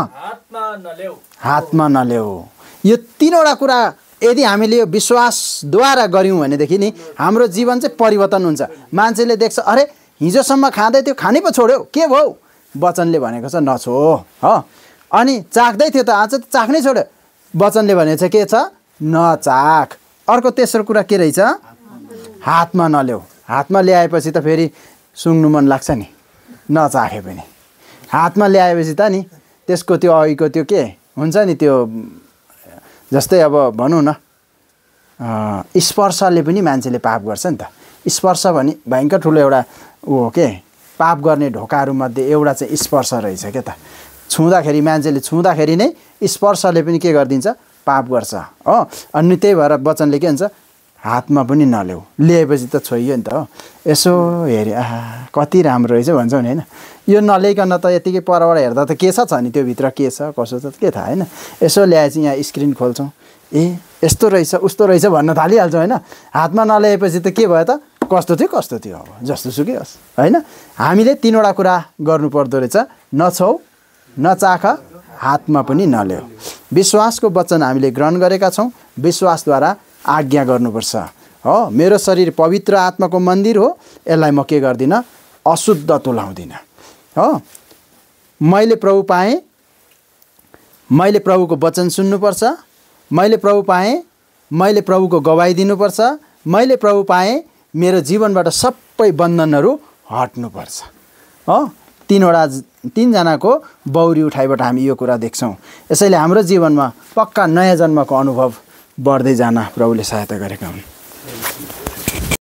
हातमा नल्याऊ। यो तिनवटा कुरा यदि हामीले यो विश्वासद्वारा गऱ्यौँ भनेदेखि नि हाम्रो जीवन चाहिँ परिवर्तन हुन्छ। मान्छेले देख्छ, अरे हिजोसम्म खाँदै थियो, खानै पो छोड्यो, के भयो, वचनले भनेको छ नछो हो। अनि चाख्दै थियो त आज त चाख्नै छोड्यो, वचनले भने चाहिँ के छ नचाख। अर्को तेस्रो कुरा के रहेछ हातमा नल्याऊ। हातमा ल्याएपछि त फेरि सुँग्नु मन लाग्छ नि नचाखे पनि। हातमा ल्याएपछि त नि त्यसको त्यो अघिको त्यो के हुन्छ नि त्यो जस्तै अब भनौँ न स्पर्शले पनि मान्छेले पाप गर्छ नि त। स्पर्श भने भयङ्कर ठुलो एउटा ऊ हो के पाप गर्ने ढोकाहरूमध्ये एउटा चाहिँ स्पर्श रहेछ क्या त। छुँदाखेरि मान्छेले छुँदाखेरि नै स्पर्शले पनि के गरिदिन्छ पाप गर्छ हो। अनि त्यही भएर वचनले के भन्छ हातमा पनि नल्याऊ। ल्याएपछि त छोइयो नि त हो। यसो हेऱ्यो आहा कति राम्रो रहेछ भन्छौ नि होइन। यो नल्याइकन त यतिकै परबाट हेर्दा त के छ छ नि त्योभित्र के छ कसो छ के थाहा होइन। यसो ल्याएपछि यहाँ स्क्रिन खोल्छौँ ए यस्तो रहेछ उस्तो रहेछ भन्न थालिहाल्छौँ होइन। हातमा नल्याएपछि त के भयो त कस्तो थियो कस्तो थियो अब जस्तो सुकै होस् होइन। हामीले तिनवटा कुरा गर्नुपर्दो रहेछ नछौ नचाख हातमा पनि नल्याऊ। विश्वासको वचन हामीले ग्रहण गरेका छौँ। विश्वासद्वारा आज्ञा गर्नुपर्छ हो। मेरो शरीर पवित्र आत्माको मन्दिर हो यसलाई म के गर्दिनँ अशुद्ध तुलाउँदिनँ हो। मैले प्रभु पाएँ मैले प्रभुको वचन सुन्नुपर्छ। मैले प्रभु पाएँ मैले प्रभुको गवाई दिनुपर्छ। मैले प्रभु पाएँ मेरो जीवनबाट सबै बन्धनहरू हट्नुपर्छ हो। तीनवटा तीनजनाको बौरी उठाइबाट हामी यो कुरा देख्छौँ। यसैले हाम्रो जीवनमा पक्का नयाँ जन्मको अनुभव बढ्दै जान प्रभुले सहायता गरेका हुन्।